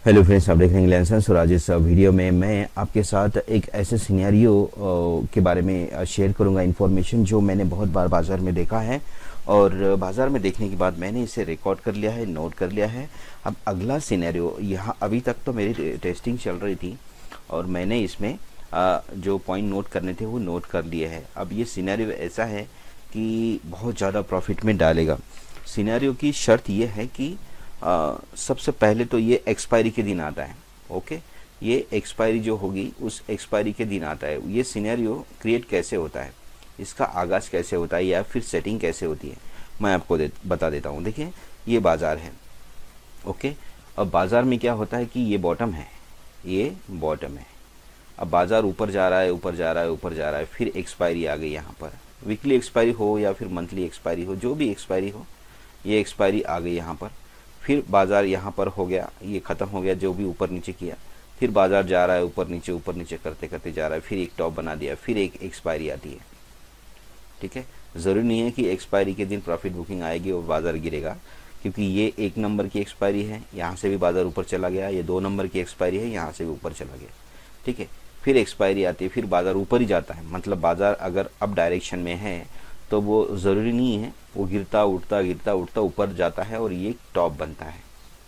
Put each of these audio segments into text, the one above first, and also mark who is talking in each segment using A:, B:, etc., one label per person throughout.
A: Hello friends, आप देख रहे हैं लेंसेंस और आज इस वीडियो में मैं आपके साथ एक ऐसे सिनेरियो के बारे में शेयर करूंगा इन्फॉर्मेशन जो मैंने बहुत बार बाज़ार में देखा है और बाज़ार में देखने के बाद मैंने इसे रिकॉर्ड कर लिया है, नोट कर लिया है। अब अगला सिनेरियो यहाँ अभी तक तो मेरी टेस्टिंग चल रही थी और मैंने इसमें जो पॉइंट नोट करने थे वो नोट कर लिए हैं। अब ये सिनेरियो ऐसा है कि बहुत ज़्यादा प्रॉफिट में डालेगा। सिनेरियो की शर्त ये है कि सबसे पहले तो ये एक्सपायरी के दिन आता है। ओके, ये एक्सपायरी जो होगी उस एक्सपायरी के दिन आता है। ये सिनेरियो क्रिएट कैसे होता है, इसका आगाज़ कैसे होता है या फिर सेटिंग कैसे होती है, मैं आपको बता देता हूँ। देखिए, ये बाज़ार है। ओके, अब बाज़ार में क्या होता है कि ये बॉटम है, ये बॉटम है। अब बाज़ार ऊपर जा रहा है, ऊपर जा रहा है, ऊपर जा रहा है, फिर एक्सपायरी आ गई। यहाँ पर वीकली एक्सपायरी हो या फिर मंथली एक्सपायरी हो, जो भी एक्सपायरी हो, ये एक्सपायरी आ गई यहाँ पर। फिर बाज़ार यहाँ पर हो गया, ये ख़त्म हो गया जो भी ऊपर नीचे किया। फिर बाज़ार जा रहा है ऊपर नीचे करते करते जा रहा है, फिर एक टॉप बना दिया, फिर एक एक्सपायरी आती है। ठीक है, ज़रूरी नहीं है कि एक्सपायरी के दिन प्रॉफिट बुकिंग आएगी और बाज़ार गिरेगा, क्योंकि ये 1 नंबर की एक्सपायरी है, यहाँ से भी बाज़ार ऊपर चला गया। ये 2 नंबर की एक्सपायरी है, यहाँ से भी ऊपर चला गया। ठीक है, फिर एक्सपायरी आती है, फिर बाज़ार ऊपर ही जाता है। मतलब बाज़ार अगर अप डायरेक्शन में है तो वो ज़रूरी नहीं है, वो गिरता उठता ऊपर जाता है और ये टॉप बनता है।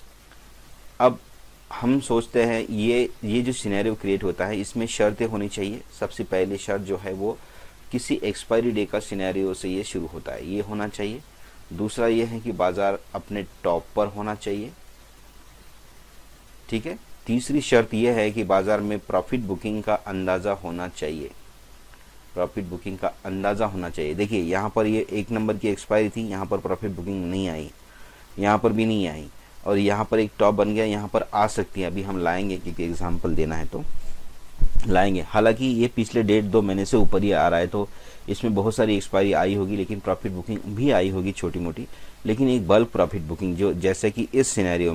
A: अब हम सोचते हैं ये जो सिनेरियो क्रिएट होता है इसमें शर्तें होनी चाहिए। सबसे पहले शर्त जो है वो किसी एक्सपायरी डे का सिनेरियो से ये शुरू होता है, ये होना चाहिए। दूसरा ये है कि बाज़ार अपने टॉप पर होना चाहिए। ठीक है, तीसरी शर्त यह है कि बाज़ार में प्रॉफिट बुकिंग का अंदाज़ा होना चाहिए। प्रॉफिट बुकिंग का अंदाज़ा होना चाहिए। देखिए, यहाँ पर ये 1 नंबर की एक्सपायरी थी, यहाँ पर प्रॉफिट बुकिंग नहीं आई, यहाँ पर भी नहीं आई, और यहाँ पर एक टॉप बन गया, यहाँ पर आ सकती है। अभी हम लाएंगे, क्योंकि एग्जांपल देना है तो लाएंगे। हालांकि ये पिछले 1.5-2 महीने से ऊपर ही आ रहा है, तो इसमें बहुत सारी एक्सपायरी आई होगी, लेकिन प्रॉफिट बुकिंग भी आई होगी छोटी मोटी, लेकिन एक बल्क प्रॉफिट बुकिंग जो जैसे कि इस सिनेरियो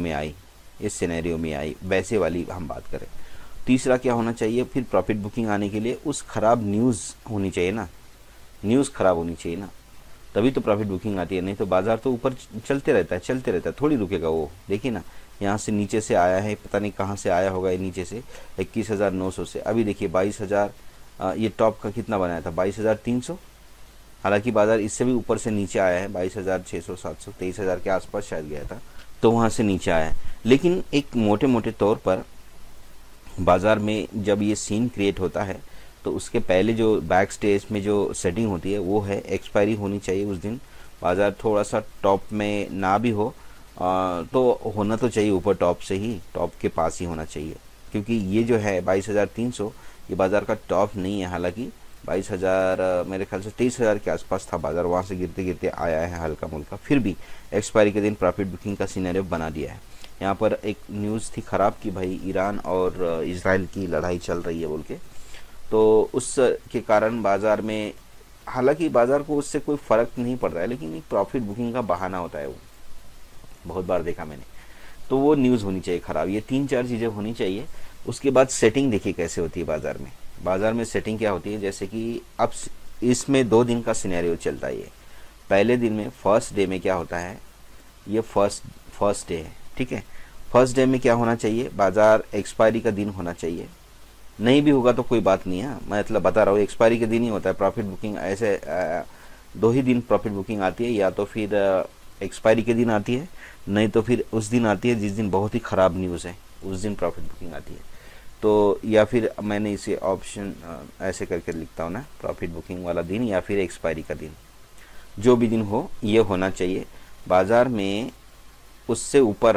A: में आई वैसे वाली हम बात करें। तीसरा क्या होना चाहिए, फिर प्रॉफिट बुकिंग आने के लिए उस खराब न्यूज़ होनी चाहिए ना, न्यूज़ खराब होनी चाहिए ना, तभी तो प्रॉफिट बुकिंग आती है। नहीं तो बाज़ार तो ऊपर चलते रहता है, थोड़ी रुकेगा वो। देखिए ना, यहाँ से नीचे से आया है, पता नहीं कहाँ से आया होगा ये नीचे से, 21,900 से। अभी देखिए 22,000, ये टॉप का कितना बनाया था, 22,300। हालांकि बाज़ार इससे भी ऊपर से नीचे आया है, 22,600, 700, 23,000 के आसपास शायद गया था, तो वहाँ से नीचे आया है। लेकिन एक मोटे मोटे तौर पर बाज़ार में जब ये सीन क्रिएट होता है तो उसके पहले जो बैक स्टेज में जो सेटिंग होती है वो है एक्सपायरी होनी चाहिए उस दिन। बाज़ार थोड़ा सा टॉप में ना भी हो तो होना तो चाहिए ऊपर, टॉप से ही, टॉप के पास ही होना चाहिए, क्योंकि ये जो है 22,300 ये बाज़ार का टॉप नहीं है। हालांकि 22,000 मेरे ख्याल से 23,000 के आसपास था बाज़ार, वहाँ से गिरते गिरते आया है हल्का मुल्का, फिर भी एक्सपायरी के दिन प्रॉफिट बुकिंग का सिनेरियो बना दिया है। यहाँ पर एक न्यूज़ थी ख़राब कि भाई ईरान और इजराइल की लड़ाई चल रही है बोल के, तो उस के कारण बाज़ार में, हालांकि बाज़ार को उससे कोई फ़र्क नहीं पड़ रहा है, लेकिन एक प्रॉफिट बुकिंग का बहाना होता है, वो बहुत बार देखा मैंने। तो वो न्यूज़ होनी चाहिए ख़राब, ये 3-4 चीज़ें होनी चाहिए। उसके बाद सेटिंग देखिए कैसे होती है बाज़ार में। बाज़ार में सेटिंग क्या होती है, जैसे कि अब इसमें 2 दिन का सिनेरियो चलता है। ये पहले दिन में, फर्स्ट डे में क्या होता है, ये फर्स्ट डे है। ठीक है, फर्स्ट डे में क्या होना चाहिए, बाज़ार एक्सपायरी का दिन होना चाहिए। नहीं भी होगा तो कोई बात नहीं है, मैं मतलब बता रहा हूँ, एक्सपायरी के दिन ही होता है प्रॉफिट बुकिंग। ऐसे 2 ही दिन प्रॉफिट बुकिंग आती है, या तो फिर एक्सपायरी के दिन आती है, नहीं तो फिर उस दिन आती है जिस दिन बहुत ही ख़राब न्यूज़ है, उस दिन प्रॉफिट बुकिंग आती है। तो या फिर मैंने इसे ऑप्शन ऐसे करके लिखता हूँ ना, प्रॉफिट बुकिंग वाला दिन या फिर एक्सपायरी का दिन, जो भी दिन हो ये होना चाहिए। बाज़ार में उससे ऊपर,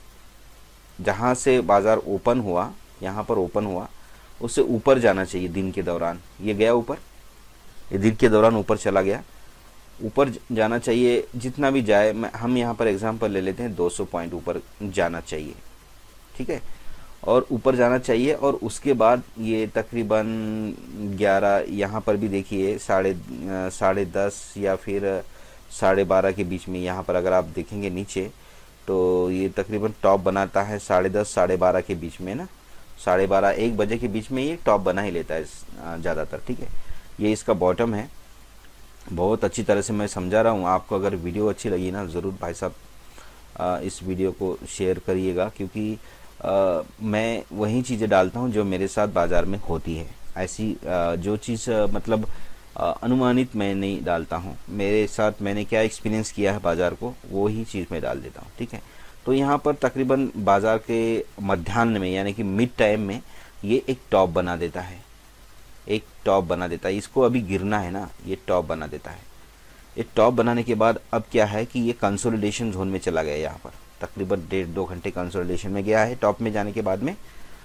A: जहाँ से बाज़ार ओपन हुआ, यहाँ पर ओपन हुआ, उससे ऊपर जाना चाहिए दिन के दौरान। ये गया ऊपर, ये दिन के दौरान ऊपर चला गया, ऊपर जाना चाहिए। जितना भी जाए, हम यहाँ पर एग्जांपल ले लेते हैं, 200 पॉइंट ऊपर जाना चाहिए। ठीक है, और ऊपर जाना चाहिए, और उसके बाद ये तकरीबन 11, यहाँ पर भी देखिए 10:30 या फिर 12:30 के बीच में, यहाँ पर अगर आप देखेंगे नीचे तो ये तकरीबन टॉप बनाता है 10:30 12:30 के बीच में ना, 12:30-1 बजे के बीच में ये टॉप बना ही लेता है ज़्यादातर। ठीक है, ये इसका बॉटम है। बहुत अच्छी तरह से मैं समझा रहा हूँ आपको। अगर वीडियो अच्छी लगी ना, ज़रूर भाई साहब इस वीडियो को शेयर करिएगा, क्योंकि मैं वही चीज़ें डालता हूँ जो मेरे साथ बाज़ार में होती है। ऐसी जो चीज़ मतलब अनुमानित मैं नहीं डालता हूँ। मेरे साथ मैंने क्या एक्सपीरियंस किया है बाज़ार को, वो ही चीज़ मैं डाल देता हूँ। ठीक है, तो यहाँ पर तकरीबन बाज़ार के मध्याह्न में यानी कि मिड टाइम में ये एक टॉप बना देता है, एक टॉप बना देता है। इसको अभी गिरना है ना, ये टॉप बना देता है। ये टॉप बनाने के बाद अब क्या है कि ये कंसोलिडेशन जोन में चला गया। यहाँ पर तकरीबन 1.5-2 घंटे कंसोलिडेशन में गया है। टॉप में जाने के बाद में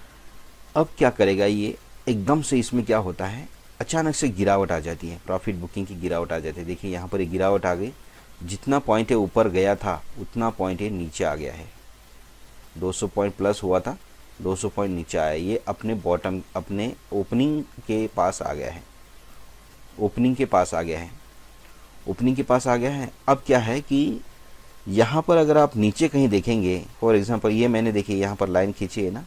A: अब क्या करेगा, ये एकदम से इसमें क्या होता है, अचानक से गिरावट आ जाती है, प्रॉफिट बुकिंग की गिरावट आ जाती है। देखिए यहाँ पर ये गिरावट आ गई, जितना पॉइंट है ऊपर गया था उतना पॉइंट ये नीचे आ गया है। 200 पॉइंट प्लस हुआ था, 200 पॉइंट नीचे आया। ये अपने बॉटम, अपने ओपनिंग के पास आ गया है, ओपनिंग के पास आ गया है, ओपनिंग के पास आ गया है। अब क्या है कि यहाँ पर अगर आप नीचे कहीं देखेंगे, फॉर एग्जांपल ये मैंने देखिए यहाँ पर लाइन खींची है ना,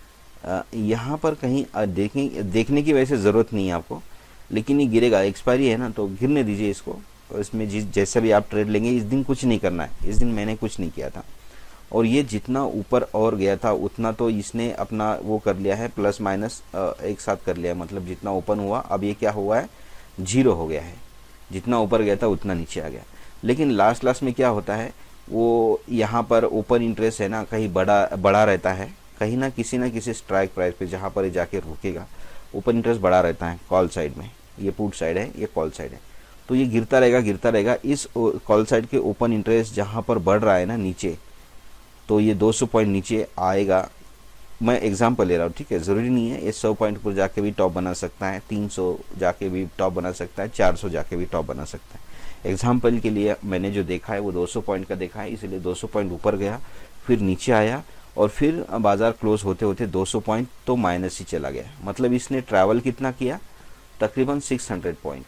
A: यहाँ पर कहीं देखने की वैसे ज़रूरत नहीं है आपको, लेकिन ये गिरेगा, एक्सपायरी है ना, तो गिरने दीजिए इसको। और इसमें जैसा भी आप ट्रेड लेंगे, इस दिन कुछ नहीं करना है। इस दिन मैंने कुछ नहीं किया था, और ये जितना ऊपर और गया था उतना तो इसने अपना वो कर लिया है, प्लस माइनस एक साथ कर लिया है। मतलब जितना ओपन हुआ, अब ये क्या हुआ है, 0 हो गया है। जितना ऊपर गया था उतना नीचे आ गया। लेकिन लास्ट में क्या होता है, वो यहाँ पर ओपन इंटरेस्ट है ना, कहीं बड़ा रहता है, कहीं ना किसी स्ट्राइक प्राइस पे जहाँ पर ये जाके रुकेगा, ओपन इंटरेस्ट बढ़ा रहता है कॉल साइड में। ये पुट साइड है, ये कॉल साइड है, तो ये गिरता रहेगा। इस कॉल साइड के ओपन इंटरेस्ट जहाँ पर बढ़ रहा है ना नीचे, तो ये 200 पॉइंट नीचे आएगा। मैं एग्जांपल ले रहा हूँ, ठीक है, ज़रूरी नहीं है ये 100 पॉइंट पर जाके भी टॉप बना सकता है, 300 जाके भी टॉप बना सकता है, 400 जाके भी टॉप बना सकता है। एग्जाम्पल के लिए मैंने जो देखा है वो 200 पॉइंट का देखा है, इसलिए 200 पॉइंट ऊपर गया, फिर नीचे आया, और फिर बाज़ार क्लोज होते होते 200 पॉइंट तो माइनस ही चला गया। मतलब इसने ट्रैवल कितना किया, तकरीबन 600 पॉइंट,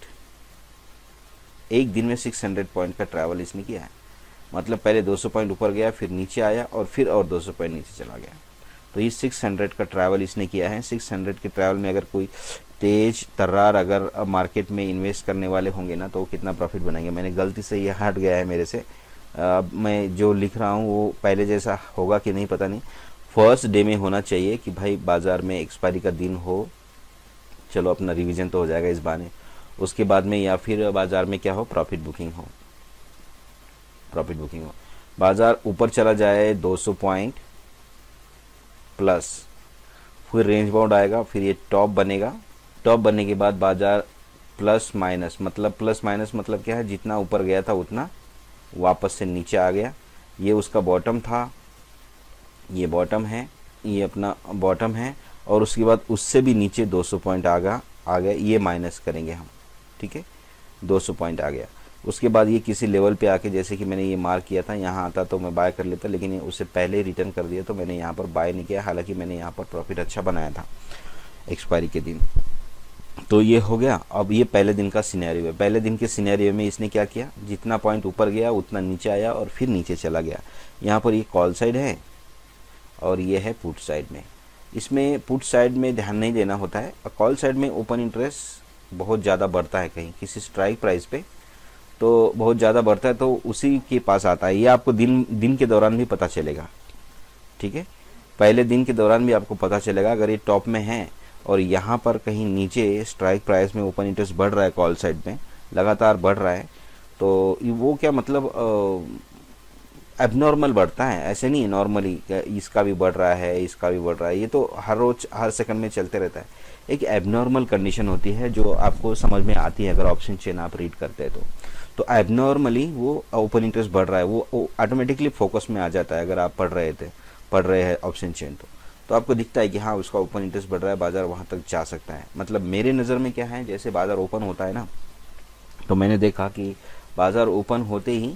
A: एक दिन में 600 पॉइंट का ट्रैवल इसने किया है। मतलब पहले 200 पॉइंट ऊपर गया, फिर नीचे आया, और फिर और 200 पॉइंट नीचे चला गया। तो ये 600 का ट्रैवल इसने किया है। 600 के ट्रैवल में अगर कोई तेज तर्रार अगर मार्केट में इन्वेस्ट करने वाले होंगे ना, तो कितना प्रॉफिट बनाएंगे। मैंने गलती से ये हट गया है मेरे से, मैं जो लिख रहा हूँ वो पहले जैसा होगा कि नहीं पता नहीं। फर्स्ट डे में होना चाहिए कि भाई बाज़ार में एक्सपायरी का दिन हो, चलो अपना रिवीजन तो हो जाएगा इस बहाने। उसके बाद में या फिर बाज़ार में क्या हो, प्रॉफिट बुकिंग हो, प्रॉफिट बुकिंग हो। बाज़ार ऊपर चला जाए 200 पॉइंट प्लस, फिर रेंज बाउंड आएगा, फिर ये टॉप बनेगा। टॉप बनने के बाद बाज़ार प्लस माइनस मतलब क्या है, जितना ऊपर गया था उतना वापस से नीचे आ गया। ये उसका बॉटम था, ये बॉटम है, ये अपना बॉटम है, और उसके बाद उससे भी नीचे 200 पॉइंट आ गया। ये माइनस करेंगे हम, ठीक है, 200 पॉइंट आ गया। उसके बाद ये किसी लेवल पे आके, जैसे कि मैंने ये मार्क किया था, यहाँ आता तो मैं बाय कर लेता, लेकिन ये उससे पहले रिटर्न कर दिया, तो मैंने यहाँ पर बाय नहीं किया। हालांकि मैंने यहाँ पर प्रॉफिट अच्छा बनाया था एक्सपायरी के दिन। तो ये हो गया। अब ये पहले दिन का सिनेरियो है। पहले दिन के सिनेरियो में इसने क्या किया, जितना पॉइंट ऊपर गया उतना नीचे आया, और फिर नीचे चला गया। यहाँ पर ये कॉल साइड है और ये है पुट साइड में। इसमें पुट साइड में ध्यान नहीं देना होता है, और कॉल साइड में ओपन इंटरेस्ट बहुत ज़्यादा बढ़ता है, कहीं किसी स्ट्राइक प्राइस पे तो बहुत ज़्यादा बढ़ता है, तो उसी के पास आता है। ये आपको दिन के दौरान भी पता चलेगा, ठीक है, पहले दिन के दौरान भी आपको पता चलेगा। अगर ये टॉप में है और यहाँ पर कहीं नीचे स्ट्राइक प्राइस में ओपन इंटरेस्ट बढ़ रहा है, कॉल साइड में लगातार बढ़ रहा है, तो वो क्या मतलब एबनॉर्मल बढ़ता है, ऐसे नहीं है नॉर्मली इसका भी बढ़ रहा है, इसका भी बढ़ रहा है। ये तो हर रोज हर सेकंड में चलते रहता है। एक एबनॉर्मल कंडीशन होती है जो आपको समझ में आती है अगर ऑप्शन चेन आप रीड करते हैं तो एबनॉर्मली वो ओपन इंटरेस्ट बढ़ रहा है, वो ऑटोमेटिकली फोकस में आ जाता है। अगर आप पढ़ रहे हैं ऑप्शन चेन तो आपको दिखता है कि हाँ उसका ओपन इंटरेस्ट बढ़ रहा है, बाजार वहाँ तक जा सकता है। मतलब मेरे नज़र में क्या है, जैसे बाजार ओपन होता है ना, तो मैंने देखा कि बाजार ओपन होते ही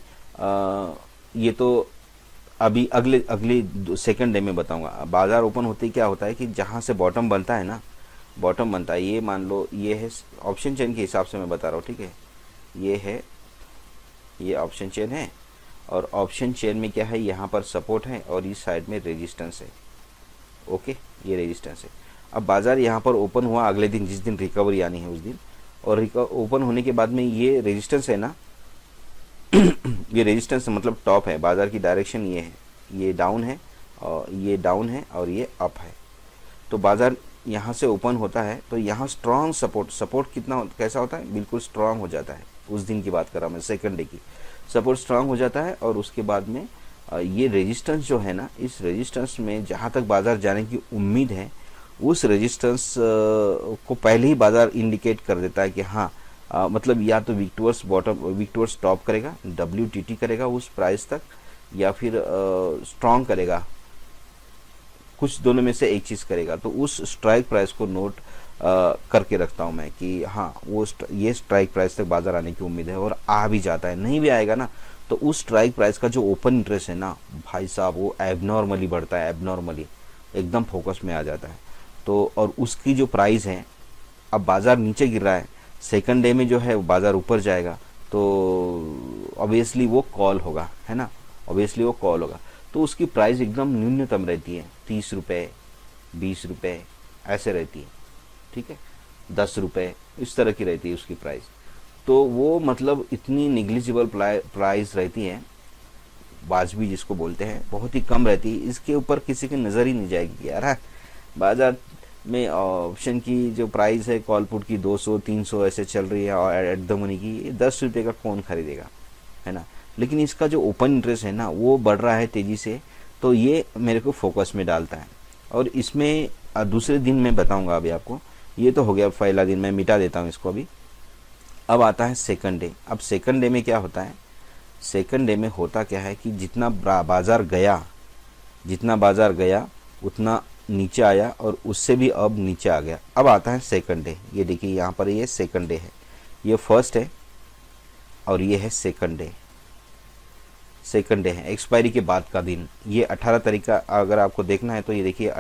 A: ये तो अभी अगले सेकंड डे में बताऊंगा। बाजार ओपन होते ही क्या होता है कि जहाँ से बॉटम बनता है ना, बॉटम बनता है, ये मान लो ये है ऑप्शन चेन के हिसाब से मैं बता रहा हूँ, ठीक है, ये है, ये ऑप्शन चेन है, और ऑप्शन चेन में क्या है, यहाँ पर सपोर्ट है और इस साइड में रेजिस्टेंस है। ओके, ये रेजिस्टेंस है। अब बाजार यहाँ पर ओपन हुआ अगले दिन, जिस दिन रिकवरी आनी है उस दिन, और ओपन होने के बाद में ये रेजिस्टेंस है ना ये रेजिस्टेंस मतलब टॉप है, बाजार की डायरेक्शन ये है, ये डाउन है और ये डाउन है और ये अप है। तो बाज़ार यहाँ से ओपन होता है तो यहाँ स्ट्रॉन्ग सपोर्ट कितना कैसा होता है, बिल्कुल स्ट्रॉन्ग हो जाता है। उस दिन की बात कर रहा हूँ मैं, सेकंड डे की। सपोर्ट स्ट्रॉन्ग हो जाता है और उसके बाद में ये रेजिस्टेंस जो है ना, इस रेजिस्टेंस में जहाँ तक बाज़ार जाने की उम्मीद है, उस रेजिस्टेंस को पहले ही बाज़ार इंडिकेट कर देता है कि हाँ मतलब या तो विक्टोर्स टॉप करेगा, WTT करेगा उस प्राइस तक, या फिर स्ट्रॉन्ग करेगा, कुछ दोनों में से एक चीज़ करेगा। तो उस स्ट्राइक प्राइस को नोट करके रखता हूँ मैं कि हाँ ये स्ट्राइक प्राइस तक बाज़ार आने की उम्मीद है, और आ भी जाता है। नहीं भी आएगा ना तो उस स्ट्राइक प्राइस का जो ओपन इंटरेस्ट है ना भाई साहब, वो एबनॉर्मली बढ़ता है, एबनॉर्मली एकदम फोकस में आ जाता है। तो और उसकी जो प्राइस है, अब बाज़ार नीचे गिर रहा है, सेकंड डे में जो है बाज़ार ऊपर जाएगा तो ऑब्वियसली वो कॉल होगा, है ना, ऑब्वियसली वो कॉल होगा। तो उसकी प्राइस एकदम न्यूनतम रहती है, 30 रुपये, 20 रुपये ऐसे रहती है, ठीक है, 10 रुपये इस तरह की रहती है उसकी प्राइस। तो वो मतलब इतनी निग्लिजिबल प्राइस रहती है, वाजबी जिसको बोलते हैं, बहुत ही कम रहती है। इसके ऊपर किसी की नज़र ही नहीं जाएगी कि यार बाज़ार में ऑप्शन की जो प्राइस है कॉल पुट की 200 300 ऐसे चल रही है, और एट द मनी की 10 रुपये का कौन खरीदेगा, है ना। लेकिन इसका जो ओपन इंटरेस्ट है ना वो बढ़ रहा है तेज़ी से, तो ये मेरे को फोकस में डालता है। और इसमें दूसरे दिन मैं बताऊंगा अभी आपको। ये तो हो गया पहला दिन, मैं मिटा देता हूँ इसको अभी। अब आता है सेकंड डे। अब सेकंड डे में क्या होता है, सेकंड डे में होता क्या है कि जितना बाज़ार गया उतना नीचे आया, और उससे भी अब नीचे आ गया। अब आता है सेकंड डे। ये देखिए यहाँ पर ये सेकंड डे है, ये फर्स्ट है और ये है सेकंड डे। सेकंड डे है एक्सपायरी के बाद का दिन। ये 18 तारीख का अगर आपको देखना है तो ये देखिए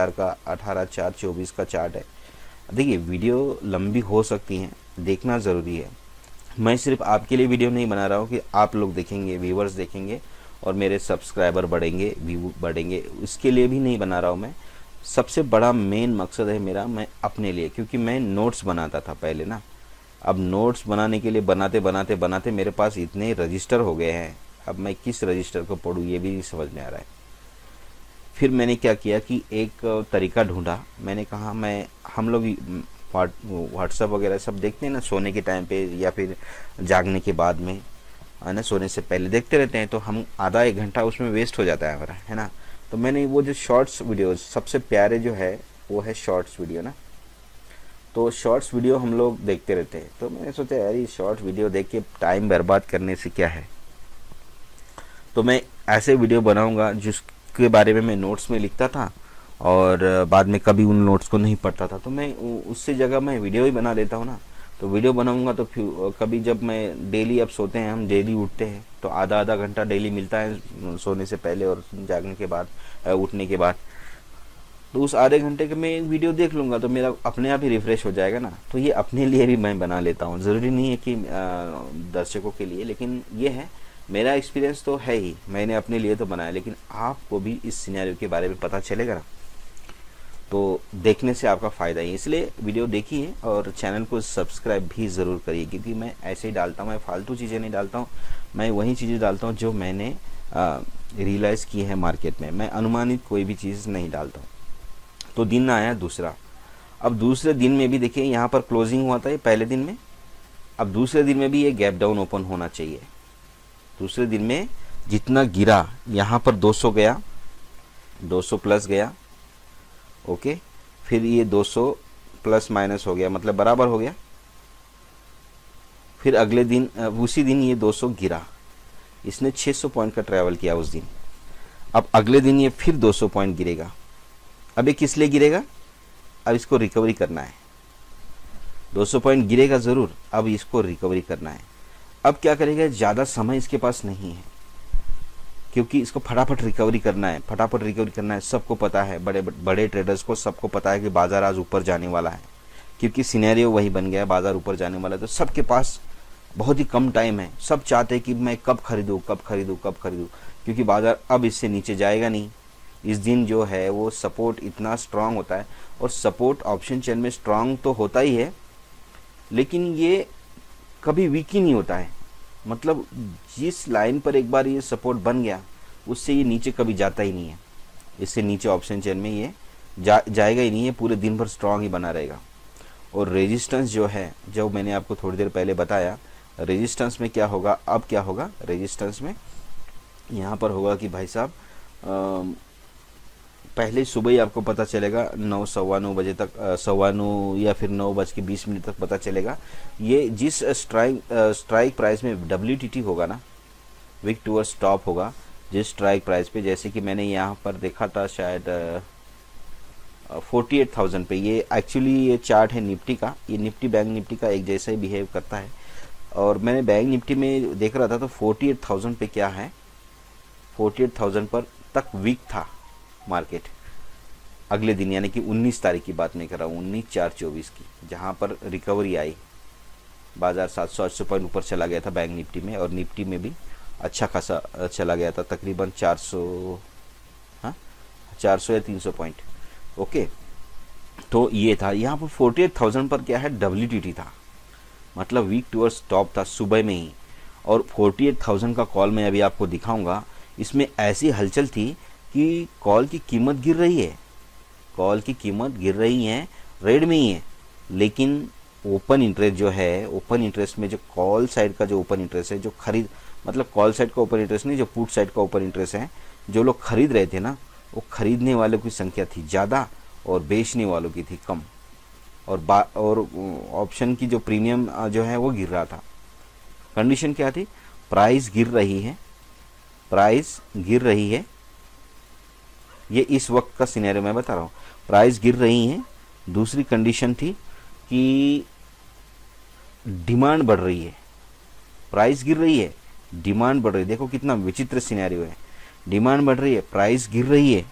A: 18/4/24 का चार्ट है। देखिए वीडियो लंबी हो सकती है, देखना ज़रूरी है। मैं सिर्फ आपके लिए वीडियो नहीं बना रहा हूँ कि आप लोग देखेंगे, व्यूवर्स देखेंगे और मेरे सब्सक्राइबर बढ़ेंगे, व्यू बढ़ेंगे, इसके लिए भी नहीं बना रहा हूँ मैं। सबसे बड़ा मेन मकसद है मेरा, मैं अपने लिए, क्योंकि मैं नोट्स बनाता था पहले ना। अब नोट्स बनाने के लिए बनाते मेरे पास इतने रजिस्टर हो गए हैं, अब मैं किस रजिस्टर को पढूं ये भी नहीं समझ में आ रहा है। फिर मैंने क्या किया कि एक तरीका ढूंढा। मैंने कहा हम लोग व्हाट्सएप वगैरह सब देखते हैं ना सोने के टाइम पे या फिर जागने के बाद में, है ना, सोने से पहले देखते रहते हैं, तो हम आधा एक घंटा उसमें वेस्ट हो जाता है हमारा, है ना। तो मैंने वो जो शॉर्ट्स वीडियो सबसे प्यारे जो है वो है शॉर्ट्स वीडियो ना। तो शॉर्ट्स वीडियो हम लोग देखते रहते हैं, तो मैंने सोचा यार ये शॉर्ट वीडियो देख के टाइम बर्बाद करने से क्या है। तो मैं ऐसे वीडियो बनाऊंगा जिसके बारे में मैं नोट्स में लिखता था और बाद में कभी उन नोट्स को नहीं पढ़ता था, तो मैं उससे जगह मैं वीडियो ही बना लेता हूँ ना। तो वीडियो बनाऊंगा तो फिर कभी जब मैं डेली, अब सोते हैं हम, डेली उठते हैं तो आधा घंटा डेली मिलता है सोने से पहले और जागने के बाद, उठने के बाद। तो उस आधे घंटे के मैं एक वीडियो देख लूँगा तो मेरा अपने आप ही रिफ्रेश हो जाएगा ना। तो ये अपने लिए भी मैं बना लेता हूँ, ज़रूरी नहीं है कि दर्शकों के लिए, लेकिन ये है मेरा एक्सपीरियंस तो है ही, मैंने अपने लिए तो बनाया, लेकिन आपको भी इस सिनेरियो के बारे में पता चलेगा ना, तो देखने से आपका फ़ायदा ही। इसलिए वीडियो देखिए और चैनल को सब्सक्राइब भी ज़रूर करिए, क्योंकि मैं ऐसे ही डालता हूँ, मैं फालतू चीज़ें नहीं डालता हूँ, मैं वही चीज़ें डालता हूँ जो मैंने रियलाइज़ की है मार्केट में। मैं अनुमानित कोई भी चीज़ नहीं डालता हूँ। तो दिन आया दूसरा। अब दूसरे दिन में भी देखिए यहाँ पर क्लोजिंग हुआ था ये पहले दिन में। अब दूसरे दिन में भी ये गैप डाउन ओपन होना चाहिए। दूसरे दिन में जितना गिरा, यहाँ पर 200 गया, 200 प्लस गया, ओके, फिर ये 200 प्लस माइनस हो गया, मतलब बराबर हो गया। फिर अगले दिन उसी दिन ये 200 गिरा, इसने 600 पॉइंट का ट्रैवल किया उस दिन। अब अगले दिन ये फिर 200 पॉइंट गिरेगा। अब ये किस लिए गिरेगा, अब इसको रिकवरी करना है। 200 पॉइंट गिरेगा ज़रूर, अब इसको रिकवरी करना है। अब क्या करेगा, ज़्यादा समय इसके पास नहीं है, क्योंकि इसको फटाफट रिकवरी करना है, फटाफट रिकवरी करना है। सबको पता है, बड़े ट्रेडर्स को सबको पता है कि बाज़ार आज ऊपर जाने वाला है, क्योंकि सिनेरियो वही बन गया है, बाज़ार ऊपर जाने वाला है। तो सबके पास बहुत ही कम टाइम है, सब चाहते हैं कि मैं कब खरीदूँ, क्योंकि बाज़ार अब इससे नीचे जाएगा नहीं। इस दिन जो है वो सपोर्ट इतना स्ट्रांग होता है, और सपोर्ट ऑप्शन चेन में स्ट्रांग तो होता ही है, लेकिन ये कभी वीक ही नहीं होता है। मतलब जिस लाइन पर एक बार ये सपोर्ट बन गया उससे ये नीचे कभी जाता ही नहीं है। इससे नीचे ऑप्शन चेन में ये जाएगा ही नहीं, ये पूरे दिन भर स्ट्रांग ही बना रहेगा। और रेजिस्टेंस जो है, जो मैंने आपको थोड़ी देर पहले बताया, रेजिस्टेंस में क्या होगा, अब क्या होगा रेजिस्टेंस में, यहाँ पर होगा कि भाई साहब पहले सुबह ही आपको पता चलेगा 9 सवा 9 बजे तक, सवा 9 या फिर 9:20 तक पता चलेगा। ये जिस स्ट्राइक प्राइस में WTT होगा ना, विक टूवर्ड्स टॉप होगा, जिस स्ट्राइक प्राइस पे, जैसे कि मैंने यहाँ पर देखा था शायद 48,000 पे, ये एक्चुअली ये चार्ट है निफ्टी का, ये निफ्टी बैंक निफ्टी का एक जैसा ही बिहेव करता है। और मैंने बैंक निफ्टी में देख रहा था तो 48,000 पे क्या है, 48,000 पर तक वीक था मार्केट अगले दिन, यानी कि 19 तारीख की बात नहीं कर रहा हूँ, 19/4/24 की, जहाँ पर रिकवरी आई, बाजार 700-800 पॉइंट ऊपर चला गया था बैंक निफ्टी में, और निफ्टी में भी अच्छा खासा चला गया था, तकरीबन 400 या 300 पॉइंट। ओके, तो ये था यहाँ पर 48,000 पर क्या है, WTT था, मतलब वीक टूवर्ड्स टॉप था सुबह में ही। और 48,000 का कॉल मैं अभी आपको दिखाऊंगा, इसमें ऐसी हलचल थी कि कॉल की कीमत गिर रही है, कॉल की कीमत गिर रही है, रेड में ही है, लेकिन ओपन इंटरेस्ट जो है, ओपन इंटरेस्ट में जो कॉल साइड का जो ओपन इंटरेस्ट है, जो खरीद, मतलब कॉल साइड का ओपन इंटरेस्ट नहीं, जो पुट साइड का ओपन इंटरेस्ट है, जो लोग खरीद रहे थे ना, वो खरीदने वालों की संख्या थी ज़्यादा और बेचने वालों की थी कम। और ऑप्शन की जो प्रीमियम जो है वो गिर रहा था। कंडीशन क्या थी, प्राइस गिर रही है, प्राइस गिर रही है, ये इस वक्त का सिनेरियो मैं बता रहा हूँ, प्राइस गिर रही है। दूसरी कंडीशन थी कि डिमांड बढ़ रही है, प्राइस गिर रही है, डिमांड बढ़ रही है। देखो कितना विचित्र सिनेरियो है, डिमांड बढ़ रही है, प्राइस गिर रही है,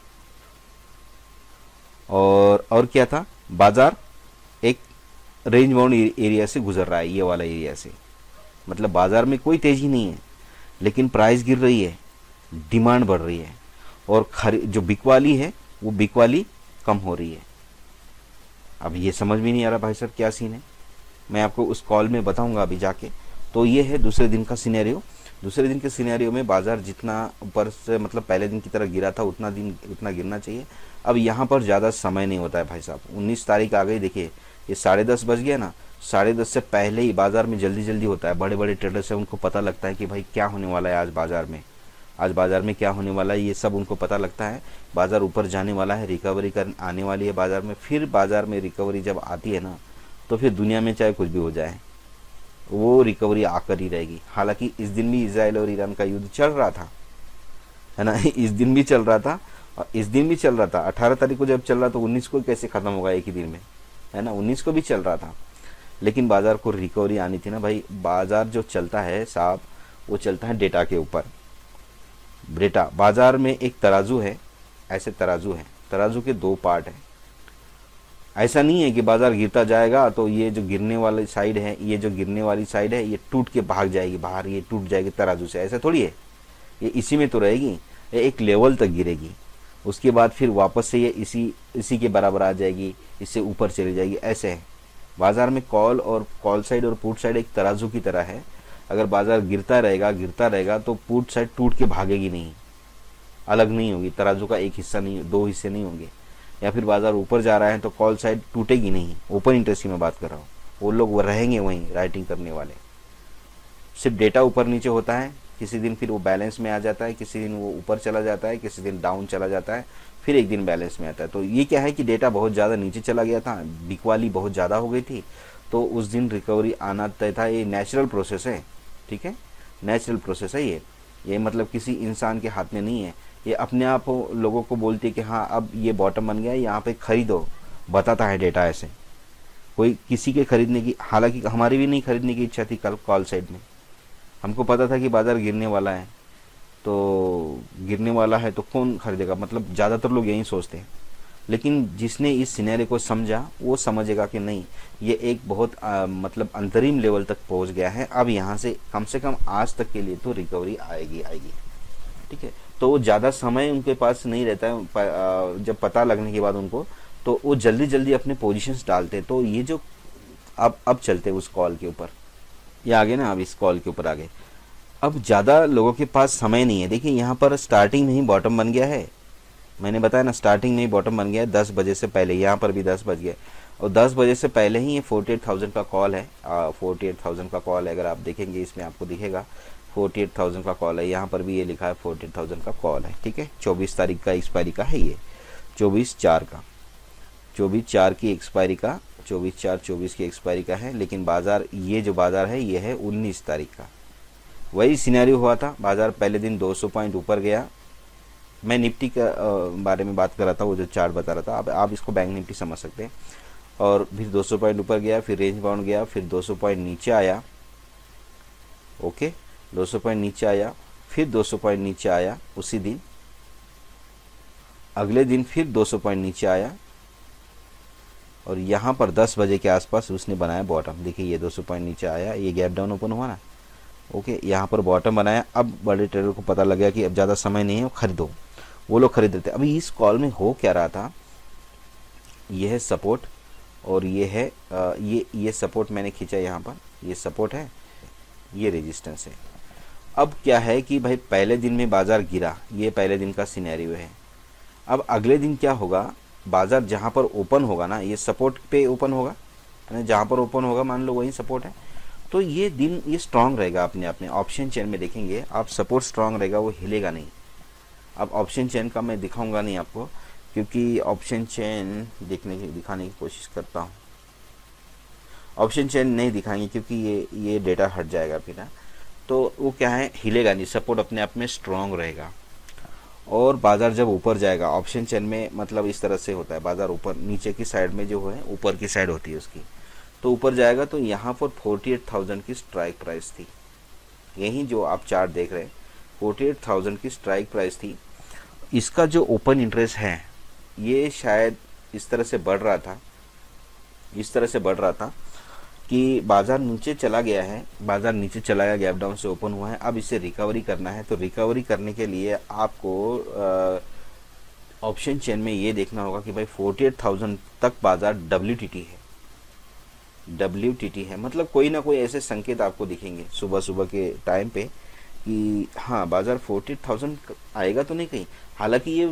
A: और क्या था, बाजार एक रेंज बाउंड एरिया से गुजर रहा है, ये वाला एरिया से, मतलब बाजार में कोई तेजी नहीं है, लेकिन प्राइस गिर रही है, डिमांड बढ़ रही है, और जो बिकवाली है वो बिकवाली कम हो रही है। अब ये समझ में नहीं आ रहा भाई साहब क्या सीन है, मैं आपको उस कॉल में बताऊंगा अभी जाके। तो ये है दूसरे दिन का सिनेरियो। दूसरे दिन के सिनेरियो में बाजार जितना ऊपर से, मतलब पहले दिन की तरह गिरा था, उतना गिरना चाहिए। अब यहाँ पर ज़्यादा समय नहीं होता है भाई साहब, 19 तारीख आ गई, देखिए ये 10:30 बज गया ना, 10:30 से पहले ही बाजार में जल्दी जल्दी होता है। बड़े बड़े ट्रेडर्स हैं, उनको पता लगता है कि भाई क्या होने वाला है आज बाजार में, आज बाजार में क्या होने वाला है, ये सब उनको पता लगता है। बाजार ऊपर जाने वाला है, रिकवरी कर आने वाली है बाजार में। फिर बाजार में रिकवरी जब आती है ना, तो फिर दुनिया में चाहे कुछ भी हो जाए, वो रिकवरी आकर ही रहेगी। हालांकि इस दिन भी इजराइल और ईरान का युद्ध चल रहा था, है ना, इस दिन भी चल रहा था, और इस दिन भी चल रहा था। 18 तारीख को जब चल रहा तो 19 को कैसे ख़त्म होगा एक ही दिन में, है ना, 19 को भी चल रहा था। लेकिन बाजार को रिकवरी आनी थी ना भाई। बाजार जो चलता है साहब, वो चलता है डेटा के ऊपर। डेटा, बाजार में एक तराजू है, ऐसे तराजू है, तराजू के 2 पार्ट हैं। ऐसा नहीं है कि बाजार गिरता जाएगा तो ये जो गिरने वाली साइड है, ये जो गिरने वाली साइड है, ये टूट के भाग जाएगी बाहर, ये टूट जाएगी तराजू से, ऐसा थोड़ी है। ये इसी में तो रहेगी, ये एक लेवल तक गिरेगी, उसके बाद फिर वापस से ये इसी के बराबर आ जाएगी, इससे ऊपर चली जाएगी, ऐसे है। बाजार में कॉल साइड और पुट साइड एक तराजू की तरह है। अगर बाजार गिरता रहेगा तो पुट साइड टूट के भागेगी नहीं, अलग नहीं होगी, तराजू का एक हिस्सा नहीं, 2 हिस्से नहीं होंगे। या फिर बाजार ऊपर जा रहा है तो कॉल साइड टूटेगी नहीं। ओपन इंटरेस्ट की मैं बात कर रहा हूँ, वो लोग वो रहेंगे वहीं राइटिंग करने वाले। सिर्फ डेटा ऊपर नीचे होता है, किसी दिन फिर वो बैलेंस में आ जाता है, किसी दिन वो ऊपर चला जाता है, किसी दिन डाउन चला जाता है, फिर एक दिन बैलेंस में आता है। तो ये क्या है कि डेटा बहुत ज़्यादा नीचे चला गया था, बिकवाली बहुत ज़्यादा हो गई थी, तो उस दिन रिकवरी आना तय था। ये नेचुरल प्रोसेस है, ठीक है, नेचुरल प्रोसेस है ये मतलब किसी इंसान के हाथ में नहीं है। ये अपने आप लोगों को बोलती है कि हाँ अब ये बॉटम बन गया है, यहाँ पे खरीदो, बताता है डेटा ऐसे। कोई किसी के खरीदने की, हालांकि हमारी भी नहीं खरीदने की इच्छा थी कल कॉल साइड में, हमको पता था कि बाजार गिरने वाला है, तो गिरने वाला है तो कौन खरीदेगा, मतलब ज़्यादातर लोग यही सोचते हैं। लेकिन जिसने इस सिनेरियो को समझा वो समझेगा कि नहीं, ये एक बहुत मतलब अंतरिम लेवल तक पहुंच गया है, अब यहाँ से कम आज तक के लिए तो रिकवरी आएगी, ठीक है। तो ज़्यादा समय उनके पास नहीं रहता है, जब पता लगने के बाद उनको, तो वो जल्दी जल्दी अपने पोजीशंस डालते हैं। तो ये जो अब चलते उस कॉल के ऊपर, ये आगे ना, अब इस कॉल के ऊपर आगे, अब ज़्यादा लोगों के पास समय नहीं है। देखिए यहाँ पर स्टार्टिंग में ही बॉटम बन गया है, मैंने बताया ना स्टार्टिंग में ही बॉटम बन गया है 10 बजे से पहले, यहाँ पर भी 10 बज गए और 10 बजे से पहले ही ये 48,000 का कॉल है। 48,000 का कॉल है, अगर आप देखेंगे इसमें आपको दिखेगा 48,000 का कॉल है। यहाँ पर भी ये लिखा है 48,000 का कॉल है, ठीक है। 24 तारीख का एक्सपायरी का है ये, 24/4 का, 24/4 की एक्सपायरी का, 24/4/24 की एक्सपायरी का है। लेकिन बाज़ार, ये जो बाज़ार है ये है 19 तारीख का। वही सिनेरियो हुआ था, बाज़ार पहले दिन 200 पॉइंट ऊपर गया। मैं निफ्टी का बारे में बात कर रहा था, वो जो चार्ट बता रहा था, अब आप इसको बैंक निफ्टी समझ सकते हैं। और फिर 200 पॉइंट ऊपर गया, फिर रेंज बाउंड गया, फिर 200 पॉइंट नीचे आया, ओके, 200 पॉइंट नीचे आया, फिर 200 पॉइंट नीचे आया उसी दिन, अगले दिन फिर 200 पॉइंट नीचे आया और यहाँ पर 10 बजे के आसपास उसने बनाया बॉटम। देखिए ये 200 पॉइंट नीचे आया, ये गैप डाउन ओपन हुआ ना, ओके, यहाँ पर बॉटम बनाया। अब बड़े ट्रेडर को पता लग गया कि अब ज़्यादा समय नहीं है, खरीदो, वो लोग खरीद देते। अभी इस कॉल में हो क्या रहा था, ये है सपोर्ट और ये है ये सपोर्ट मैंने खींचा यहाँ पर, ये सपोर्ट है, ये रेजिस्टेंस है। अब क्या है कि भाई पहले दिन में बाज़ार गिरा, ये पहले दिन का सिनेरियो है। अब अगले दिन क्या होगा, बाज़ार जहाँ पर ओपन होगा ना, ये सपोर्ट पे ओपन होगा, है ना, जहाँ पर ओपन होगा मान लो वही सपोर्ट है, तो ये दिन ये स्ट्रांग रहेगा। अपने अपने ऑप्शन चेन में देखेंगे आप, सपोर्ट स्ट्रांग रहेगा, वो हिलेगा नहीं। अब ऑप्शन चेन का मैं दिखाऊंगा नहीं आपको, क्योंकि ऑप्शन चेन दिखाने की कोशिश करता हूँ, ऑप्शन चेन नहीं दिखाएंगे क्योंकि ये डेटा हट जाएगा फिर ना, तो वो क्या है, हिलेगा नहीं, सपोर्ट अपने आप में स्ट्रांग रहेगा। और बाज़ार जब ऊपर जाएगा, ऑप्शन चेन में मतलब इस तरह से होता है, बाज़ार ऊपर, नीचे की साइड में जो है ऊपर की साइड होती है उसकी, तो ऊपर जाएगा तो यहाँ पर 48,000 की स्ट्राइक प्राइस थी, यही जो आप चार्ट देख रहे हैं 48,000 की स्ट्राइक प्राइस थी। इसका जो ओपन इंटरेस्ट है ये शायद इस तरह से बढ़ रहा था, इस तरह से बढ़ रहा था कि बाज़ार नीचे चला गया है, बाज़ार नीचे चला गया, गैप डाउन से ओपन हुआ है, अब इसे रिकवरी करना है। तो रिकवरी करने के लिए आपको ऑप्शन चेन में ये देखना होगा कि भाई 48,000 तक बाज़ार WTT है, मतलब कोई ना कोई ऐसे संकेत आपको दिखेंगे सुबह सुबह के टाइम पे कि हाँ बाज़ार 48,000 आएगा तो नहीं कहीं। हालांकि ये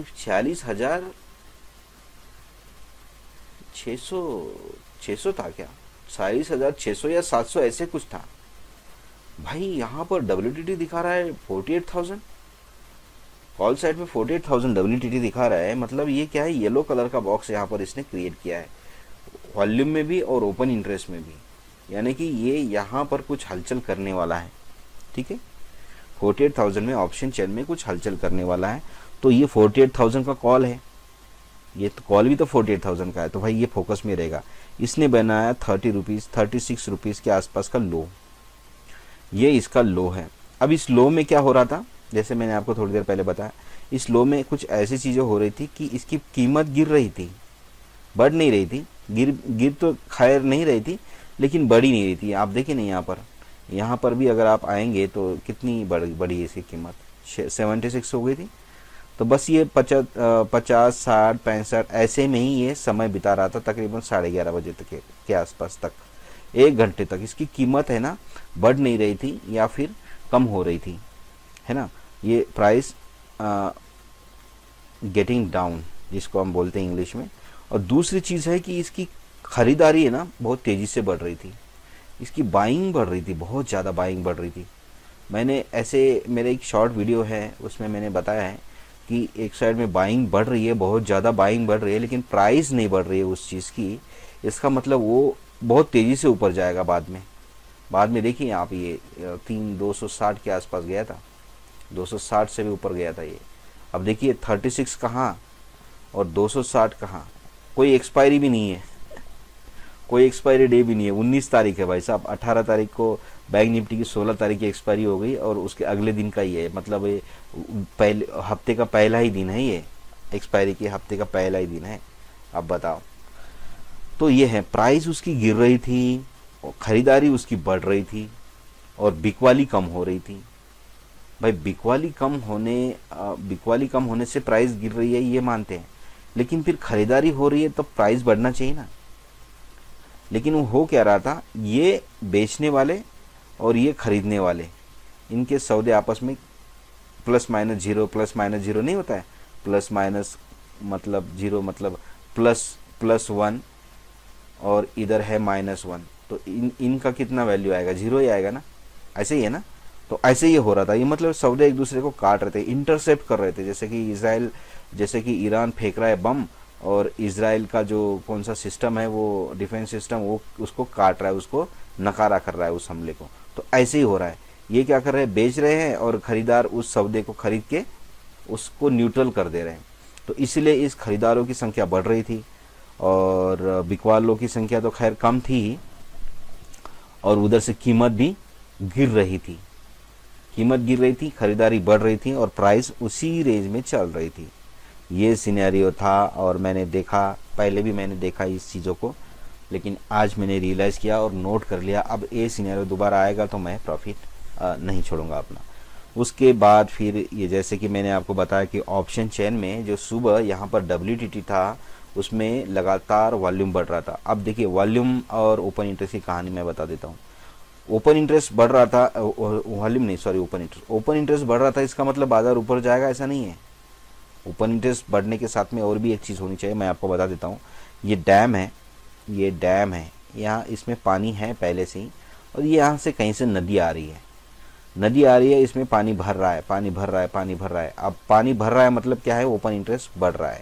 A: 46,600 था क्या, 46,600 या 700 ऐसे कुछ था। भाई यहाँ पर WTT दिखा रहा है 48,000, कॉल साइड में 48,000 WTT दिखा रहा है, मतलब ये क्या है, येलो कलर का बॉक्स यहाँ पर इसने क्रिएट किया है, वॉल्यूम में भी और ओपन इंटरेस्ट में भी, यानी कि ये यहाँ पर कुछ हलचल करने वाला है, ठीक है। 48,000 में ऑप्शन चेन में कुछ हलचल करने वाला है, तो ये 48,000 का कॉल है, ये तो कॉल भी तो 48,000 का है, तो भाई ये फोकस में रहेगा। इसने बनाया 30 रुपीज़ 36 रुपीज़ के आसपास का लो, ये इसका लो है। अब इस लो में क्या हो रहा था, जैसे मैंने आपको थोड़ी देर पहले बताया, इस लो में कुछ ऐसी चीज़ें हो रही थी कि इसकी कीमत गिर रही थी, बढ़ नहीं रही थी, गिर तो खैर नहीं रही थी लेकिन बढ़ी नहीं रही थी। आप देखिए ना यहाँ पर भी अगर आप आएंगे तो कितनी बढ़ी है इसकी कीमत, 76 हो गई थी। तो बस ये 50, 60, 65 ऐसे में ही ये समय बिता रहा था, तकरीबन 11:30 बजे तक के आसपास तक, 1 घंटे तक इसकी कीमत है ना बढ़ नहीं रही थी या फिर कम हो रही थी, है ना। ये प्राइस गेटिंग डाउन जिसको हम बोलते हैं इंग्लिश में। और दूसरी चीज़ है कि इसकी ख़रीदारी है ना बहुत तेज़ी से बढ़ रही थी, इसकी बाइंग बढ़ रही थी, बहुत ज़्यादा बाइंग बढ़ रही थी। मैंने ऐसे, मेरा एक शॉर्ट वीडियो है उसमें मैंने बताया है कि एक साइड में बाइंग बढ़ रही है, बहुत ज़्यादा बाइंग बढ़ रही है, लेकिन प्राइस नहीं बढ़ रही है उस चीज़ की। इसका मतलब वो बहुत तेज़ी से ऊपर जाएगा बाद में देखिए आप, ये 260 के आसपास गया था, 260 से भी ऊपर गया था ये। अब देखिए 36 कहाँ और 260 कहाँ, कोई एक्सपायरी भी नहीं है, कोई एक्सपायरी डे भी नहीं है। 19 तारीख है भाई साहब, 18 तारीख को बैंक निफ्टी की 16 तारीख की एक्सपायरी हो गई और उसके अगले दिन का ही है, मतलब ये पहले हफ्ते का पहला ही दिन है, ये एक्सपायरी के हफ्ते का पहला ही दिन है। अब बताओ, तो ये है, प्राइस उसकी गिर रही थी, खरीदारी उसकी बढ़ रही थी और बिकवाली कम हो रही थी। भाई बिकवाली कम होने से प्राइस गिर रही है ये मानते हैं, लेकिन फिर खरीदारी हो रही है तो प्राइस बढ़ना चाहिए ना। लेकिन वो हो क्या रहा था, ये बेचने वाले और ये खरीदने वाले, इनके सौदे आपस में प्लस माइनस जीरो नहीं होता है, प्लस माइनस मतलब जीरो मतलब ++1 और इधर है -1, तो इनका कितना वैल्यू आएगा, जीरो ही आएगा ना, ऐसे ही है ना। तो ऐसे ये हो रहा था, ये मतलब सौदे एक दूसरे को काट रहे थे, इंटरसेप्ट कर रहे थे, जैसे कि इसराइल, जैसे कि ईरान फेंक रहा है बम और इसराइल का जो कौन सा सिस्टम है वो डिफेंस सिस्टम वो उसको काट रहा है, उसको नकारा कर रहा है उस हमले को। तो ऐसे ही हो रहा है, ये क्या कर रहे हैं, बेच रहे हैं और खरीदार उस सौदे को खरीद के उसको न्यूट्रल कर दे रहे हैं। तो इसलिए इस खरीदारों की संख्या बढ़ रही थी और बिकवालों की संख्या तो खैर कम थी ही, और उधर से कीमत भी गिर रही थी, कीमत गिर रही थी, खरीदारी बढ़ रही थी और प्राइस उसी रेंज में चल रही थी। ये सिनेरियो था और मैंने देखा, पहले भी मैंने देखा इस चीज़ों को, लेकिन आज मैंने रियलाइज़ किया और नोट कर लिया, अब ये सिनेरियो दोबारा आएगा तो मैं प्रॉफिट नहीं छोड़ूंगा अपना। उसके बाद फिर ये जैसे कि मैंने आपको बताया कि ऑप्शन चेन में जो सुबह यहाँ पर WTT था उसमें लगातार वॉल्यूम बढ़ रहा था। अब देखिए वॉल्यूम और ओपन इंटरेस्ट की कहानी मैं बता देता हूँ। ओपन इंटरेस्ट बढ़ रहा था, वॉल्यूम नहीं सॉरी ओपन इंटरेस्ट बढ़ रहा था, इसका मतलब बाजार ऊपर जाएगा ऐसा नहीं है। ओपन इंटरेस्ट बढ़ने के साथ में और भी एक चीज़ होनी चाहिए, मैं आपको बता देता हूँ। ये डैम है, ये डैम है, यहाँ इसमें पानी है पहले से ही, और ये यहाँ से कहीं से नदी आ रही है, नदी आ रही है, इसमें पानी भर रहा है, पानी भर रहा है, पानी भर रहा है। अब पानी भर रहा है मतलब क्या है, ओपन इंटरेस्ट बढ़ रहा है।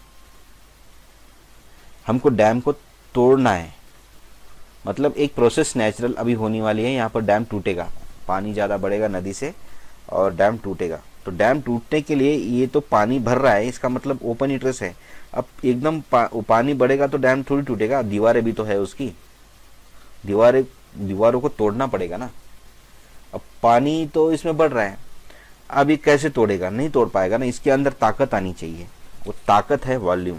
A: हमको डैम को तोड़ना है, मतलब एक प्रोसेस नेचुरल अभी होने वाली है। यहाँ पर डैम टूटेगा, पानी ज़्यादा बढ़ेगा नदी से और डैम टूटेगा। तो डैम टूटने के लिए ये तो पानी भर रहा है, इसका मतलब ओपन इंटरेस्ट है। अब एकदम पानी बढ़ेगा तो डैम थोड़ी टूटेगा, दीवारें भी तो है उसकी, दीवारों को तोड़ना पड़ेगा ना। अब पानी तो इसमें बढ़ रहा है, अब ये कैसे तोड़ेगा, नहीं तोड़ पाएगा ना, इसके अंदर ताकत आनी चाहिए। वो ताकत है वॉल्यूम,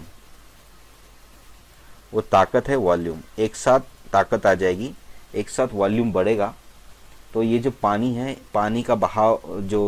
A: वो ताकत है वॉल्यूम। एक साथ ताकत आ जाएगी, एक साथ वॉल्यूम बढ़ेगा, तो ये जो पानी है, पानी का बहाव, जो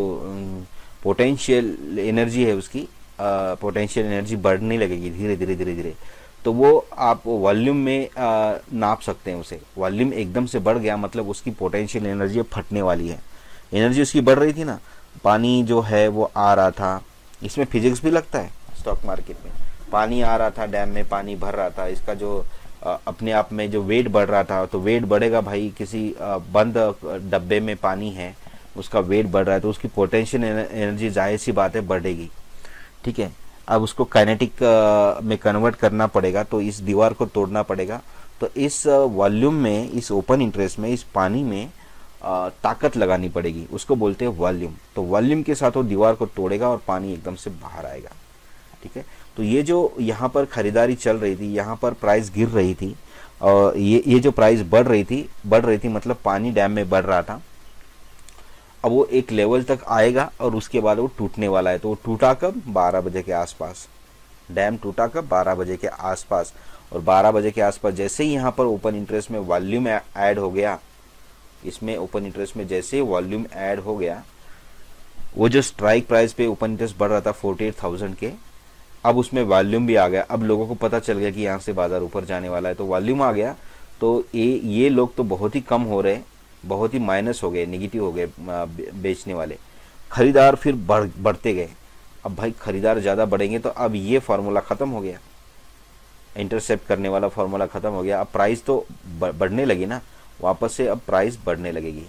A: पोटेंशियल एनर्जी है उसकी, पोटेंशियल एनर्जी बढ़ने लगेगी धीरे धीरे धीरे धीरे। तो वो आप वॉल्यूम में नाप सकते हैं उसे। वॉल्यूम एकदम से बढ़ गया मतलब उसकी पोटेंशियल एनर्जी फटने वाली है। एनर्जी उसकी बढ़ रही थी ना, पानी जो है वो आ रहा था, इसमें फिजिक्स भी लगता है स्टॉक मार्केट में। पानी आ रहा था, डैम में पानी भर रहा था, इसका जो अपने आप में जो वेट बढ़ रहा था, तो वेट बढ़ेगा भाई, किसी बंद डब्बे में पानी है, उसका वेट बढ़ रहा है तो उसकी पोटेंशियल एनर्जी जाहिर सी बात है बढ़ेगी, ठीक है। अब उसको काइनेटिक में कन्वर्ट करना पड़ेगा, तो इस दीवार को तोड़ना पड़ेगा। तो इस वॉल्यूम में, इस ओपन इंटरेस्ट में, इस पानी में ताकत लगानी पड़ेगी, उसको बोलते हैं वॉल्यूम। तो वॉल्यूम के साथ वो दीवार को तोड़ेगा और पानी एकदम से बाहर आएगा, ठीक है। तो ये जो यहाँ पर खरीदारी चल रही थी, यहाँ पर प्राइस गिर रही थी और ये जो प्राइस बढ़ रही थी मतलब पानी डैम में बढ़ रहा था। अब वो एक लेवल तक आएगा और उसके बाद वो टूटने वाला है। तो वो टूटा कब, 12 बजे के आसपास। डैम टूटा कब, 12 बजे के आसपास। और 12 बजे के आसपास जैसे ही यहाँ पर ओपन इंटरेस्ट में वॉल्यूम ऐड हो गया, इसमें ओपन इंटरेस्ट में जैसे ही वॉल्यूम ऐड हो गया, वो जो स्ट्राइक प्राइस पे ओपन इंटरेस्ट बढ़ रहा था 48,000 के, अब उसमें वॉल्यूम भी आ गया। अब लोगों को पता चल गया कि यहाँ से बाजार ऊपर जाने वाला है, तो वॉल्यूम आ गया। तो ये लोग तो बहुत ही कम हो रहे, बहुत ही माइनस हो गए, नेगेटिव हो गए बेचने वाले। खरीदार फिर बढ़ते गए। अब भाई खरीदार ज़्यादा बढ़ेंगे तो अब ये फार्मूला ख़त्म हो गया, इंटरसेप्ट करने वाला फार्मूला ख़त्म हो गया। अब प्राइस तो बढ़ने लगी ना वापस से, अब प्राइस बढ़ने लगेगी।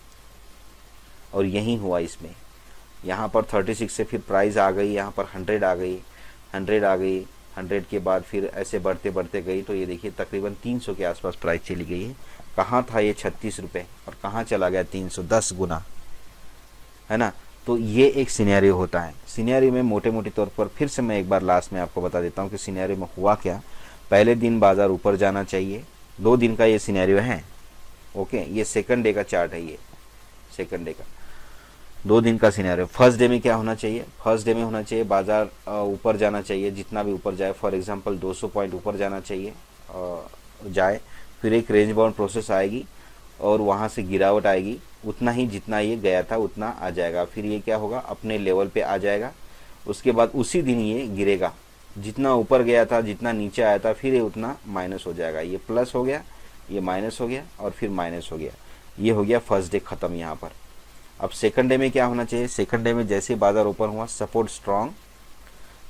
A: और यही हुआ इसमें, यहाँ पर 36 से फिर प्राइस आ गई, यहाँ पर 100 आ गई, 100 आ गई, 100 के बाद फिर ऐसे बढ़ते बढ़ते गई। तो ये देखिए तकरीबन 300 के आसपास प्राइस चली गई है। कहाँ था ये 36 रुपये और कहाँ चला गया 310 गुना, है ना। तो ये एक सिनेरियो होता है। सिनेरियो में मोटे मोटे तौर पर फिर से मैं एक बार लास्ट में आपको बता देता हूँ कि सिनेरियो में हुआ क्या। पहले दिन बाजार ऊपर जाना चाहिए, 2 दिन का ये सिनेरियो है, ओके। ये सेकंड डे का चार्ट है, ये सेकंड डे का 2 दिन का सिनेरियो। फर्स्ट डे में क्या होना चाहिए, फर्स्ट डे में होना चाहिए बाजार ऊपर जाना चाहिए, जितना भी ऊपर जाए, फॉर एग्जांपल 200 पॉइंट ऊपर जाना चाहिए, जाए, फिर एक रेंज बाउंड प्रोसेस आएगी और वहाँ से गिरावट आएगी, उतना ही जितना ये गया था उतना आ जाएगा। फिर ये क्या होगा, अपने लेवल पे आ जाएगा। उसके बाद उसी दिन ये गिरेगा, जितना ऊपर गया था, जितना नीचे आया था, फिर ये उतना माइनस हो जाएगा। ये प्लस हो गया, ये माइनस हो गया और फिर माइनस हो गया। ये हो गया फर्स्ट डे ख़त्म यहाँ पर। अब सेकंड डे में क्या होना चाहिए, सेकंड डे में जैसे बाजार ओपन हुआ, सपोर्ट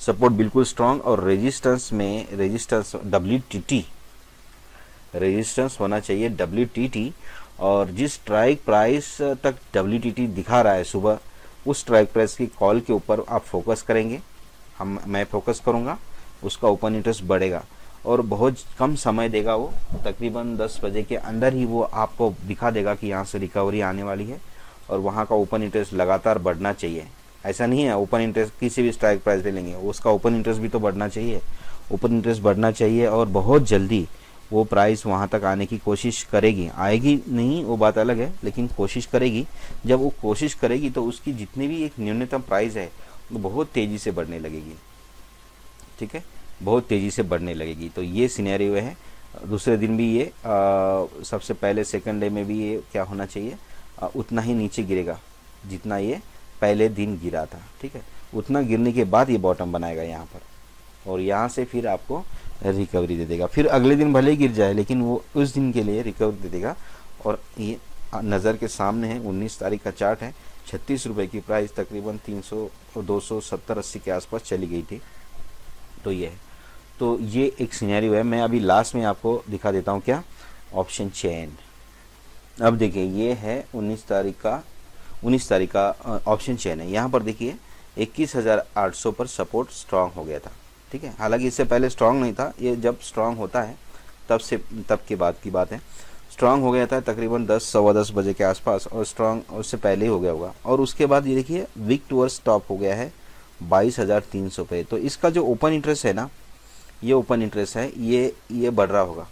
A: सपोर्ट बिल्कुल स्ट्रांग, और रेजिस्टेंस में रेजिस्टेंस WTT रेजिस्टेंस होना चाहिए WTT। और जिस स्ट्राइक प्राइस तक WTT दिखा रहा है सुबह, उस स्ट्राइक प्राइस की कॉल के ऊपर आप फोकस करेंगे, मैं फोकस करूंगा, उसका ओपन इंटरेस्ट बढ़ेगा और बहुत कम समय देगा, वो तकरीबन 10 बजे के अंदर ही वो आपको दिखा देगा कि यहाँ से रिकवरी आने वाली है और वहाँ का ओपन इंटरेस्ट लगातार बढ़ना चाहिए। ऐसा नहीं है ओपन इंटरेस्ट किसी भी स्ट्राइक प्राइस पे लेंगे, उसका ओपन इंटरेस्ट भी तो बढ़ना चाहिए, ओपन इंटरेस्ट बढ़ना चाहिए और बहुत जल्दी वो प्राइस वहाँ तक आने की कोशिश करेगी। आएगी नहीं वो बात अलग है, लेकिन कोशिश करेगी। जब वो कोशिश करेगी तो उसकी जितनी भी एक न्यूनतम प्राइस है वो बहुत तेज़ी से बढ़ने लगेगी, ठीक है, बहुत तेज़ी से बढ़ने लगेगी। तो ये सिनेरियो है। दूसरे दिन भी ये सबसे पहले सेकंड डे में भी ये क्या होना चाहिए, उतना ही नीचे गिरेगा जितना ये पहले दिन गिरा था, ठीक है, उतना गिरने के बाद ये बॉटम बनाएगा यहाँ पर और यहाँ से फिर आपको रिकवरी दे देगा। फिर अगले दिन भले ही गिर जाए लेकिन वो उस दिन के लिए रिकवरी दे देगा। और ये नज़र के सामने है, 19 तारीख का चार्ट है, 36 रुपये की प्राइस तकरीबन 300 270-80 के आसपास चली गई थी। तो ये है, तो ये एक सिनेरियो है। मैं अभी लास्ट में आपको दिखा देता हूँ क्या, ऑप्शन चेन। अब देखिए ये है 19 तारीख का ऑप्शन चेन है। यहाँ पर देखिए 21,800 पर सपोर्ट स्ट्रांग हो गया था, ठीक है। हालांकि इससे पहले स्ट्रांग नहीं था, ये जब स्ट्रांग होता है तब के बाद की बात है। स्ट्रांग हो गया था तकरीबन 10-10:15 बजे के आसपास और स्ट्रांग उससे पहले ही हो गया होगा। और उसके बाद ये देखिए वीक टूवर्ड्स स्टॉप हो गया है 22,300 पे। तो इसका जो ओपन इंटरेस्ट है ना, ये ओपन इंटरेस्ट है, ये बढ़ रहा होगा।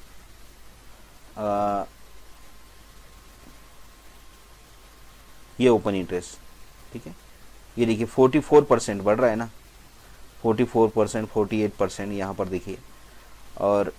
A: ये ओपन इंटरेस्ट, ठीक है, ये देखिए 44% बढ़ रहा है ना, 44%, 48% यहाँ पर देखिए। और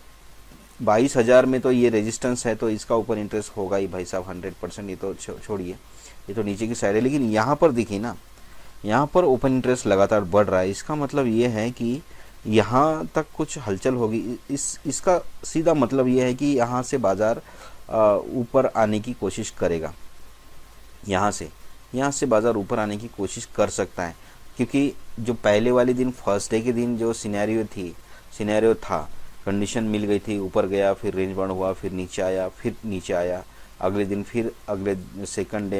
A: 22,000 में तो ये रेजिस्टेंस है, तो इसका ओपन इंटरेस्ट होगा ही भाई साहब 100%। ये तो छोड़िए, ये तो नीचे की साइड है। लेकिन यहाँ पर देखिए ना, यहाँ पर ओपन इंटरेस्ट लगातार बढ़ रहा है। इसका मतलब ये है कि यहाँ तक कुछ हलचल होगी। इसका सीधा मतलब ये है कि यहाँ से बाज़ार ऊपर आने की कोशिश करेगा। यहाँ से बाज़ार ऊपर आने की कोशिश कर सकता है, क्योंकि जो पहले वाले दिन फर्स्ट डे के दिन जो सिनेरियो था, कंडीशन मिल गई थी, ऊपर गया, फिर रेंज बाउंड हुआ, फिर नीचे आया, अगले दिन फिर सेकंड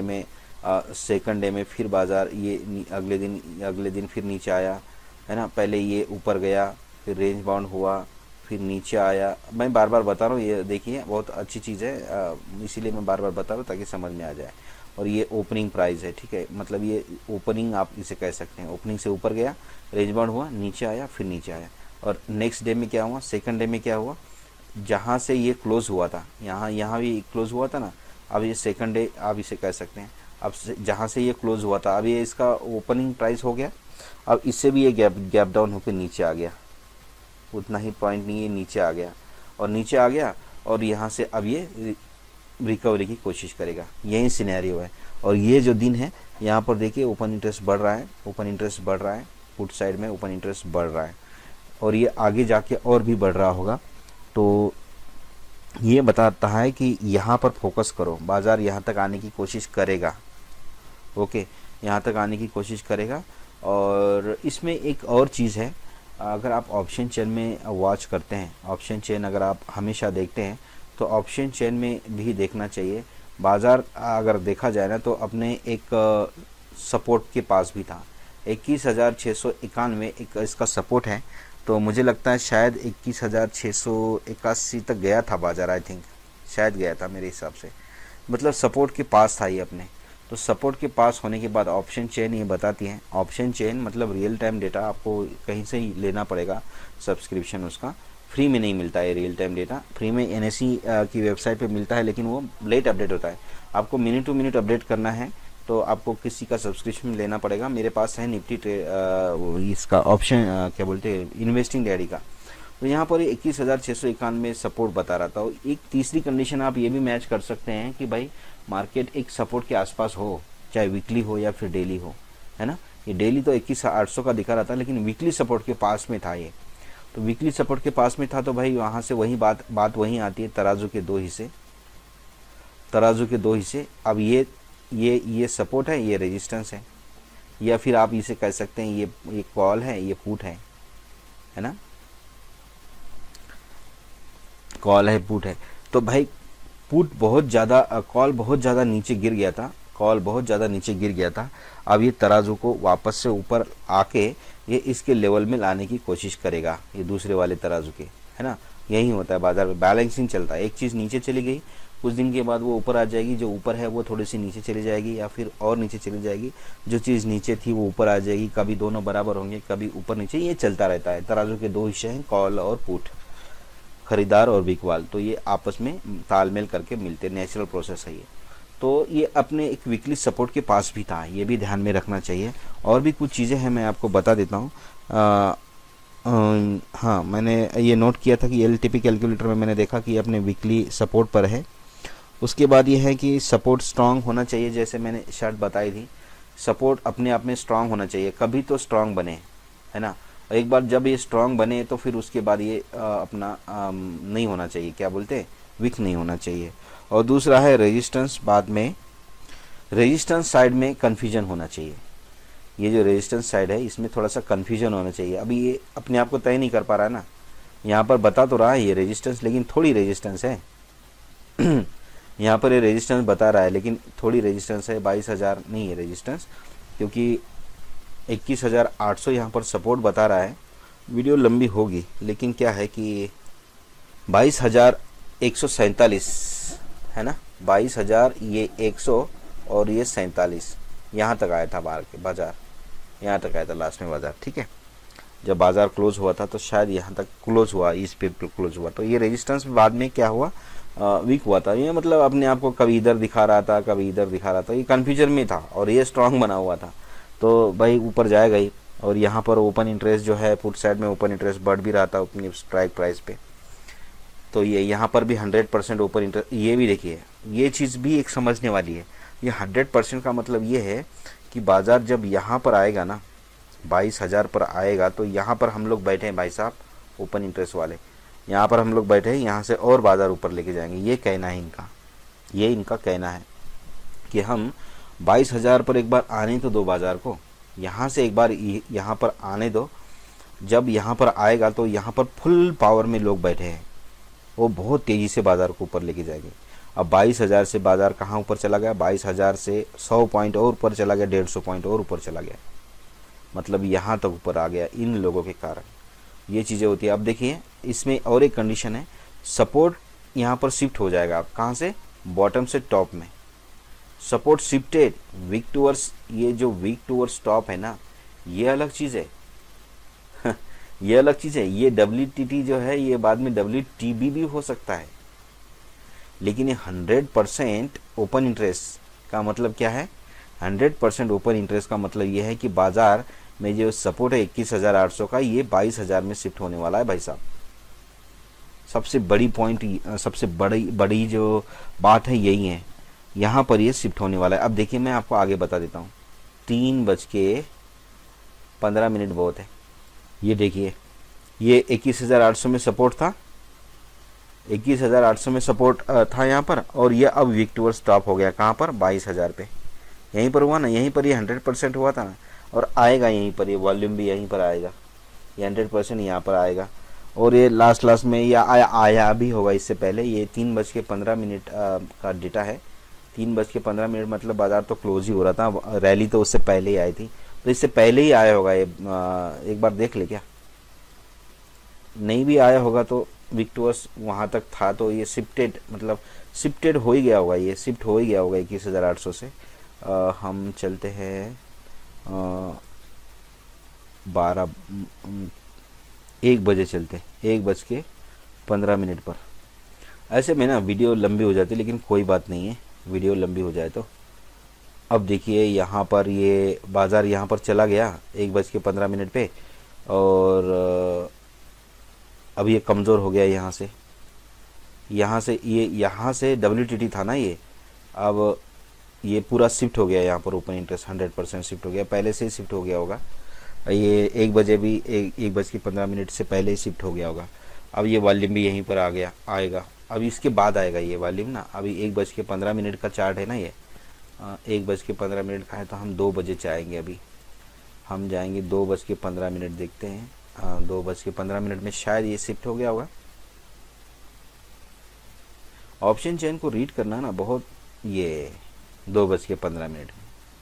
A: डे में फिर बाज़ार ये अगले दिन फिर नीचे आया, है ना। पहले ये ऊपर गया, फिर रेंज बाउंड हुआ, फिर नीचे आया। मैं बार बार बता रहा हूँ, ये देखिए बहुत अच्छी चीज़ है, इसीलिए मैं बार बार बता रहा हूँ ताकि समझ में आ जाए। और ये ओपनिंग प्राइस है, ठीक है, मतलब ये ओपनिंग आप इसे कह सकते हैं। ओपनिंग से ऊपर गया, रेंज बाउंड हुआ, नीचे आया, फिर नीचे आया। और नेक्स्ट डे में क्या हुआ, सेकंड डे में क्या हुआ, जहाँ से ये क्लोज हुआ था, यहाँ भी क्लोज हुआ था ना, अब ये सेकंड डे आप इसे कह सकते हैं। अब जहाँ से ये क्लोज हुआ था, अब ये इसका ओपनिंग प्राइस हो गया। अब इससे भी ये गैप डाउन होकर नीचे आ गया, उतना ही पॉइंट नहीं है, नीचे आ गया और यहाँ से अब ये रिकवरी की कोशिश करेगा। यही सिनेरियो है। और ये जो दिन है, यहाँ पर देखिए ओपन इंटरेस्ट बढ़ रहा है, पुट साइड में ओपन इंटरेस्ट बढ़ रहा है और ये आगे जाके और भी बढ़ रहा होगा। तो ये बताता है कि यहाँ पर फोकस करो, बाज़ार यहाँ तक आने की कोशिश करेगा, ओके, यहाँ तक आने की कोशिश करेगा। और इसमें एक और चीज़ है, अगर आप ऑप्शन चेन में वॉच करते हैं, ऑप्शन चेन अगर आप हमेशा देखते हैं, तो ऑप्शन चेन में भी देखना चाहिए। बाज़ार अगर देखा जाए ना, तो अपने एक सपोर्ट के पास भी था, 21,691 एक इसका सपोर्ट है। तो मुझे लगता है शायद 21,681 तक गया था बाज़ार, आई थिंक शायद गया था मेरे हिसाब से, मतलब सपोर्ट के पास था ये अपने। तो सपोर्ट के पास होने के बाद ऑप्शन चेन ये बताती है, ऑप्शन चेन मतलब रियल टाइम डेटा आपको कहीं से ही लेना पड़ेगा, सब्सक्रिप्शन उसका फ्री में नहीं मिलता है। रियल टाइम डेटा फ्री में NSE की वेबसाइट पे मिलता है, लेकिन वो लेट अपडेट होता है। आपको मिनट टू मिनट अपडेट करना है तो आपको किसी का सब्सक्रिप्शन लेना पड़ेगा। मेरे पास है निफ्टी इसका ऑप्शन क्या बोलते हैं, इन्वेस्टिंग डैडी का। तो यहाँ पर 21,691 सपोर्ट बता रहा था। एक तीसरी कंडीशन आप ये भी मैच कर सकते हैं कि भाई मार्केट एक सपोर्ट के आसपास हो, चाहे वीकली हो या फिर डेली हो, है ना। ये डेली तो 21,800 का दिखा रहा था, लेकिन वीकली सपोर्ट के पास में था ये। तो वीकली सपोर्ट के पास में था, तो भाई वहाँ से वही बात वही आती है, तराजू के दो हिस्से। अब ये सपोर्ट है, ये रेजिस्टेंस है, या फिर आप इसे कह सकते हैं ये कॉल है, ये पुट है ना, कॉल है पुट है। तो भाई पुट बहुत ज़्यादा, कॉल बहुत ज़्यादा नीचे गिर गया था, कॉल बहुत ज़्यादा नीचे गिर गया था। अब ये तराजू को वापस से ऊपर आके ये इसके लेवल में लाने की कोशिश करेगा, ये दूसरे वाले तराजू के, है ना। यही होता है बाजार में, बैलेंसिंग चलता है। एक चीज़ नीचे चली गई, कुछ दिन के बाद वो ऊपर आ जाएगी, जो ऊपर है वो थोड़ी सी नीचे चली जाएगी या फिर और नीचे चली जाएगी, जो चीज़ नीचे थी वो ऊपर आ जाएगी। कभी दोनों बराबर होंगे, कभी ऊपर नीचे, ये चलता रहता है। तराजू के दो हिस्से हैं, कॉल और पुट, खरीदार और बिकवाल, तो ये आपस में तालमेल करके मिलते, नेचुरल प्रोसेस है ये। तो ये अपने एक वीकली सपोर्ट के पास भी था, ये भी ध्यान में रखना चाहिए। और भी कुछ चीज़ें हैं, मैं आपको बता देता हूँ। हाँ, मैंने ये नोट किया था कि एलटीपी कैलकुलेटर में मैंने देखा कि अपने वीकली सपोर्ट पर है। उसके बाद ये है कि सपोर्ट स्ट्रांग होना चाहिए, जैसे मैंने शर्ट बताई थी, सपोर्ट अपने आप में स्ट्रांग होना चाहिए, कभी तो स्ट्रांग बने, है ना। एक बार जब ये स्ट्रांग बने तो फिर उसके बाद ये अपना नहीं होना चाहिए, क्या बोलते हैं, वीक नहीं होना चाहिए। और दूसरा है रेजिस्टेंस, बाद में रेजिस्टेंस साइड में कन्फ्यूजन होना चाहिए। ये जो रेजिस्टेंस साइड है इसमें थोड़ा सा कन्फ्यूजन होना चाहिए। अभी ये अपने आप को तय नहीं कर पा रहा है ना, यहाँ पर बता तो रहा है ये रेजिस्टेंस, लेकिन थोड़ी रेजिस्टेंस है यहाँ पर ये रेजिस्टेंस बता रहा है लेकिन थोड़ी रेजिस्टेंस है, 22,000 नहीं है रेजिस्टेंस, क्योंकि 21,800 यहाँ पर सपोर्ट बता रहा है। वीडियो लंबी होगी, लेकिन क्या है कि 22,147 है ना, 22,000 ये 100 और ये 47, यहाँ तक आया था बाजार, यहाँ तक आया था लास्ट में बाजार, ठीक है। जब बाजार क्लोज हुआ था तो शायद यहाँ तक क्लोज हुआ, इस पे क्लोज हुआ, तो ये रेजिस्टेंस बाद में क्या हुआ, वीक हुआ था। ये मतलब अपने आप को कभी इधर दिखा रहा था, कभी इधर दिखा रहा था, ये कन्फ्यूजन में था और ये स्ट्रांग बना हुआ था, तो भाई ऊपर जाएगा ही। और यहाँ पर ओपन इंटरेस्ट जो है, पुट साइड में ओपन इंटरेस्ट बढ़ भी रहा था अपनी स्ट्राइक प्राइस पे, तो ये यहाँ पर भी 100% ओपन इंटरेस्ट। ये भी देखिए, ये चीज़ भी एक समझने वाली है। ये 100% का मतलब ये है कि बाजार जब यहाँ पर आएगा ना, 22,000 पर आएगा, तो यहाँ पर हम लोग बैठे हैं भाई साहब, ओपन इंटरेस्ट वाले, यहाँ पर हम लोग बैठे हैं, यहाँ से और बाजार ऊपर लेके जाएंगे, ये कहना है इनका, ये इनका कहना है कि हम 22,000 पर एक बार आने तो दो बाजार को, यहाँ से एक बार यहाँ पर आने दो, जब यहाँ पर आएगा तो यहाँ पर फुल पावर में लोग बैठे हैं, वो बहुत तेज़ी से बाजार को ऊपर लेके जाएंगे। अब 22,000 से बाजार कहाँ ऊपर चला गया, 22,000 से 100 पॉइंट और ऊपर चला गया, 150 पॉइंट और ऊपर चला गया, मतलब यहाँ तक ऊपर आ गया इन लोगों के कारण। ये चीज़ें होती है। अब देखिए इसमें और एक कंडीशन है, सपोर्ट यहाँ पर शिफ्ट हो जाएगा, आप कहाँ से, बॉटम से टॉप में, सपोर्ट शिफ्टेड वीक टूवर्ड्स, ये जो वीक टूवर्ड्स टॉप है ना, ये अलग चीज़ है ये अलग चीज़ है। ये WTT जो है ये बाद में WTB भी हो सकता है, लेकिन ये 100% ओपन इंटरेस्ट का मतलब क्या है, 100% ओपन इंटरेस्ट का मतलब ये है कि बाजार में जो सपोर्ट है 21,800 का, ये 22,000 में शिफ्ट होने वाला है भाई साहब। सबसे बड़ी पॉइंट, सबसे बड़ी जो बात है यही है, यहाँ पर ये शिफ्ट होने वाला है। अब देखिए मैं आपको आगे बता देता हूँ, 3:15 बहुत है। ये देखिए ये 21,800 में सपोर्ट था, 21,800 में सपोर्ट था यहाँ पर, और ये अब वीक टूवर्ड स्टॉप हो गया कहाँ पर, 22,000 पे, यहीं पर हुआ ना, यहीं पर ये 100% हुआ था ना, और आएगा यहीं पर, ये वॉल्यूम भी यहीं पर आएगा, ये 100% यहाँ पर आएगा। और ये लास्ट में ये आया भी होगा इससे पहले। ये 3:15 का डेटा है, 3:15 मतलब बाजार तो क्लोज ही हो रहा था, रैली तो उससे पहले ही आई थी, तो इससे पहले ही आया होगा ये। एक बार देख ले, क्या नहीं भी आया होगा तो विक्टोर्स वहाँ तक था, तो ये शिफ्टेड, मतलब शिफ्टेड हो ही गया होगा, ये शिफ्ट हो ही गया होगा 21,800 से। हम चलते हैं 1 बजे चलते, 1:15 पर। ऐसे में ना वीडियो लंबी हो जाती है, लेकिन कोई बात नहीं है, वीडियो लंबी हो जाए तो। अब देखिए यहाँ पर ये बाज़ार यहाँ पर चला गया 1:15 पे, और अब ये कमज़ोर हो गया यहाँ से ये यहाँ से WTT था ना ये, अब ये पूरा शिफ्ट हो गया यहाँ पर, ओपन इंटरेस्ट 100% शिफ्ट हो गया, पहले से ही शिफ्ट हो गया होगा, ये 1 बजे भी 1:15 से पहले ही शिफ्ट हो गया होगा। अब ये वॉल्यूम भी यहीं पर आ गया, आएगा, अब इसके बाद आएगा ये वॉल्यूम ना। अभी 1:15 का चार्ट है ना, ये 1:15 का है, तो हम 2 बजे से आएंगे। अभी हम जाएंगे 2:15 देखते हैं। हाँ, 2:15 में शायद ये शिफ्ट हो गया होगा। ऑप्शन चेन को रीड करना ना बहुत, ये 2:15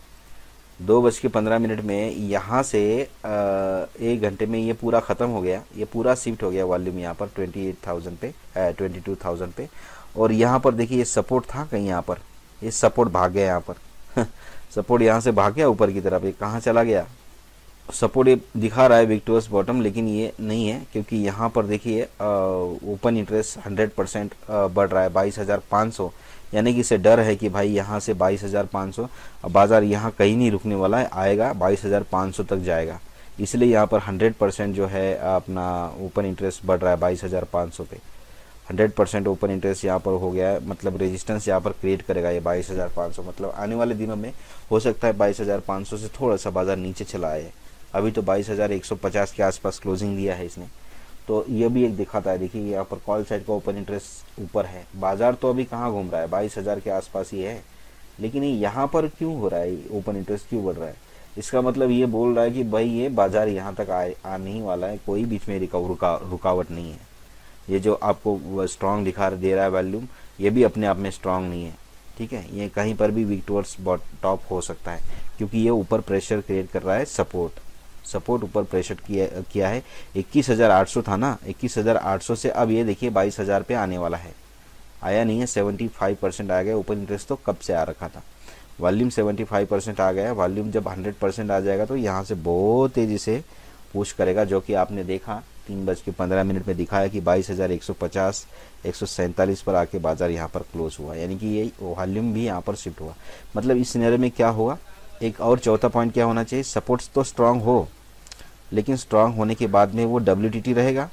A: 2:15 में यहाँ से 1 घंटे में ये पूरा ख़त्म हो गया, ये पूरा शिफ्ट हो गया वॉल्यूम यहाँ पर 28,000 पे 22,000 पे। और यहाँ पर देखिए ये सपोर्ट था कहीं, यहाँ पर ये सपोर्ट भाग गया यहाँ पर सपोर्ट यहाँ से भाग गया ऊपर की तरफ, ये कहाँ चला गया। सपोर्ट ये दिखा रहा है विक्टोरियस बॉटम, लेकिन ये नहीं है, क्योंकि यहाँ पर देखिए ओपन इंटरेस्ट 100% बढ़ रहा है 22,500, यानी कि इसे डर है कि भाई यहाँ से 22,500, अब बाज़ार यहाँ कहीं नहीं रुकने वाला है, आएगा 22,500 तक जाएगा। इसलिए यहाँ पर 100% जो है अपना ओपन इंटरेस्ट बढ़ रहा है 22,500 पे। 100% ओपन इंटरेस्ट यहाँ पर हो गया है, मतलब रेजिस्टेंस यहाँ पर क्रिएट करेगा ये 22,500। मतलब आने वाले दिनों में हो सकता है 22,500 से थोड़ा सा बाज़ार नीचे चला आए। अभी तो 22,150 के आसपास क्लोजिंग दिया है इसने, तो ये भी एक दिखाता है। देखिए यहाँ पर कॉल साइड का ओपन इंटरेस्ट ऊपर है, बाजार तो अभी कहाँ घूम रहा है, 22,000 के आसपास ही है, लेकिन यहाँ पर क्यों हो रहा है, ओपन इंटरेस्ट क्यों बढ़ रहा है। इसका मतलब ये बोल रहा है कि भाई ये बाजार यहाँ तक आ नहीं वाला है, कोई बीच में रुकावट नहीं है। ये जो आपको स्ट्रॉन्ग दिखा दे रहा है वॉल्यूम, ये भी अपने आप में स्ट्रॉन्ग नहीं है, ठीक है। ये कहीं पर भी वीक टुवर्ड्स टॉप हो सकता है, क्योंकि ये ऊपर प्रेशर क्रिएट कर रहा है। सपोर्ट ऊपर प्रेशर किया है। 21,800 था ना, 21,800 से अब ये देखिए 22,000 पे आने वाला है, आया नहीं है, 75% आ गया। ओपन इंटरेस्ट तो कब से आ रखा था, वॉल्यूम 75% आ गया है। वॉल्यूम जब 100% आ जाएगा तो यहाँ से बहुत तेज़ी से पुश करेगा, जो कि आपने देखा 3:15 में दिखाया कि 22,150 147 पर आके बाजार यहाँ पर क्लोज हुआ, यानी कि ये वॉल्यूम भी यहाँ पर शिफ्ट हुआ। मतलब इस सिनेरियो में क्या होगा, एक और चौथा पॉइंट क्या होना चाहिए, सपोर्ट्स तो स्ट्रांग हो, लेकिन स्ट्रांग होने के बाद में वो WTT रहेगा।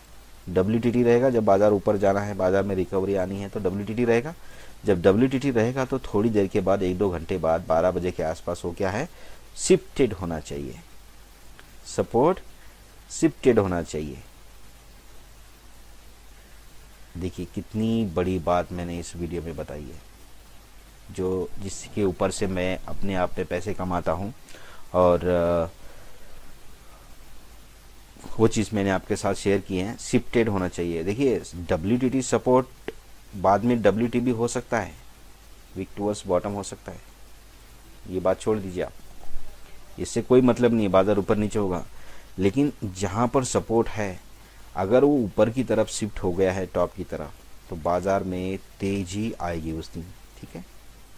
A: जब बाज़ार ऊपर जाना है, बाज़ार में रिकवरी आनी है तो WTT रहेगा। जब WTT रहेगा तो थोड़ी देर के बाद 1-2 घंटे बाद 12 बजे के आसपास वो क्या है, शिफ्टेड होना चाहिए, सपोर्ट शिफ्टेड होना चाहिए। देखिए कितनी बड़ी बात मैंने इस वीडियो में बताई है, जो जिसके ऊपर से मैं अपने आप में पैसे कमाता हूँ, और वो चीज़ मैंने आपके साथ शेयर की है। शिफ्टेड होना चाहिए। देखिए WTT सपोर्ट बाद में WT भी हो सकता है, वीक टुवर्ड्स बॉटम हो सकता है, ये बात छोड़ दीजिए आप, इससे कोई मतलब नहीं है, बाजार ऊपर नीचे होगा। लेकिन जहाँ पर सपोर्ट है, अगर वो ऊपर की तरफ शिफ्ट हो गया है टॉप की तरफ, तो बाजार में तेजी आएगी उस दिन, ठीक है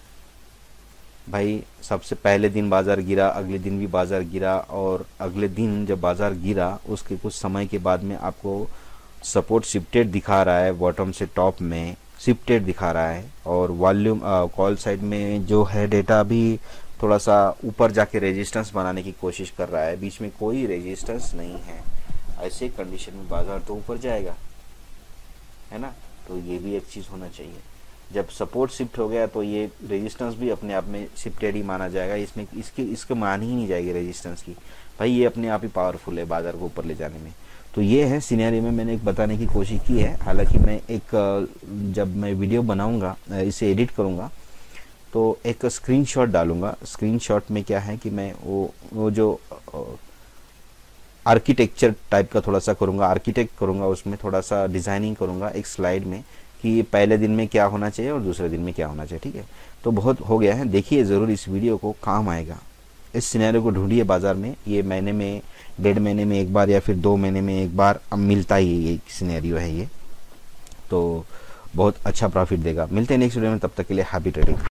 A: भाई। सबसे पहले दिन बाज़ार गिरा, अगले दिन भी बाज़ार गिरा, और अगले दिन जब बाज़ार गिरा उसके कुछ समय के बाद में आपको सपोर्ट शिफ्टेड दिखा रहा है, बॉटम से टॉप में शिफ्टेड दिखा रहा है। और वॉल्यूम कॉल साइड में जो है डेटा भी थोड़ा सा ऊपर जाके रेजिस्टेंस बनाने की कोशिश कर रहा है, बीच में कोई रेजिस्टेंस नहीं है। ऐसे कंडीशन में बाज़ार तो ऊपर जाएगा, है ना। तो ये भी एक चीज़ होना चाहिए। जब सपोर्ट शिफ्ट हो गया तो ये रेजिस्टेंस भी अपने आप में शिफ्टेड ही माना जाएगा, इसमें इसके मान ही नहीं जाएगी रेजिस्टेंस की, भाई ये अपने आप ही पावरफुल है बाज़ार को ऊपर ले जाने में। तो ये है सिनेरियो में मैंने एक बताने की कोशिश की है। हालांकि मैं जब मैं वीडियो बनाऊंगा, इसे एडिट करूंगा, तो एक स्क्रीनशॉट डालूंगा। स्क्रीनशॉट में क्या है कि मैं वो जो आर्किटेक्चर टाइप का थोड़ा सा करूंगा, आर्किटेक्ट करूंगा, उसमें थोड़ा सा डिज़ाइनिंग करूंगा एक स्लाइड में, कि पहले दिन में क्या होना चाहिए और दूसरे दिन में क्या होना चाहिए, ठीक है। तो बहुत हो गया है, देखिए ज़रूर इस वीडियो को, काम आएगा। इस सिनेरियो को ढूंढिए बाज़ार में, ये महीने में, 1.5 महीने में एक बार या फिर 2 महीने में एक बार अब मिलता ही ये सिनेरियो है ये, तो बहुत अच्छा प्रॉफिट देगा। मिलते हैं नेक्स्ट वीडियो में, तब तक के लिए हैप्पी ट्रेडिंग।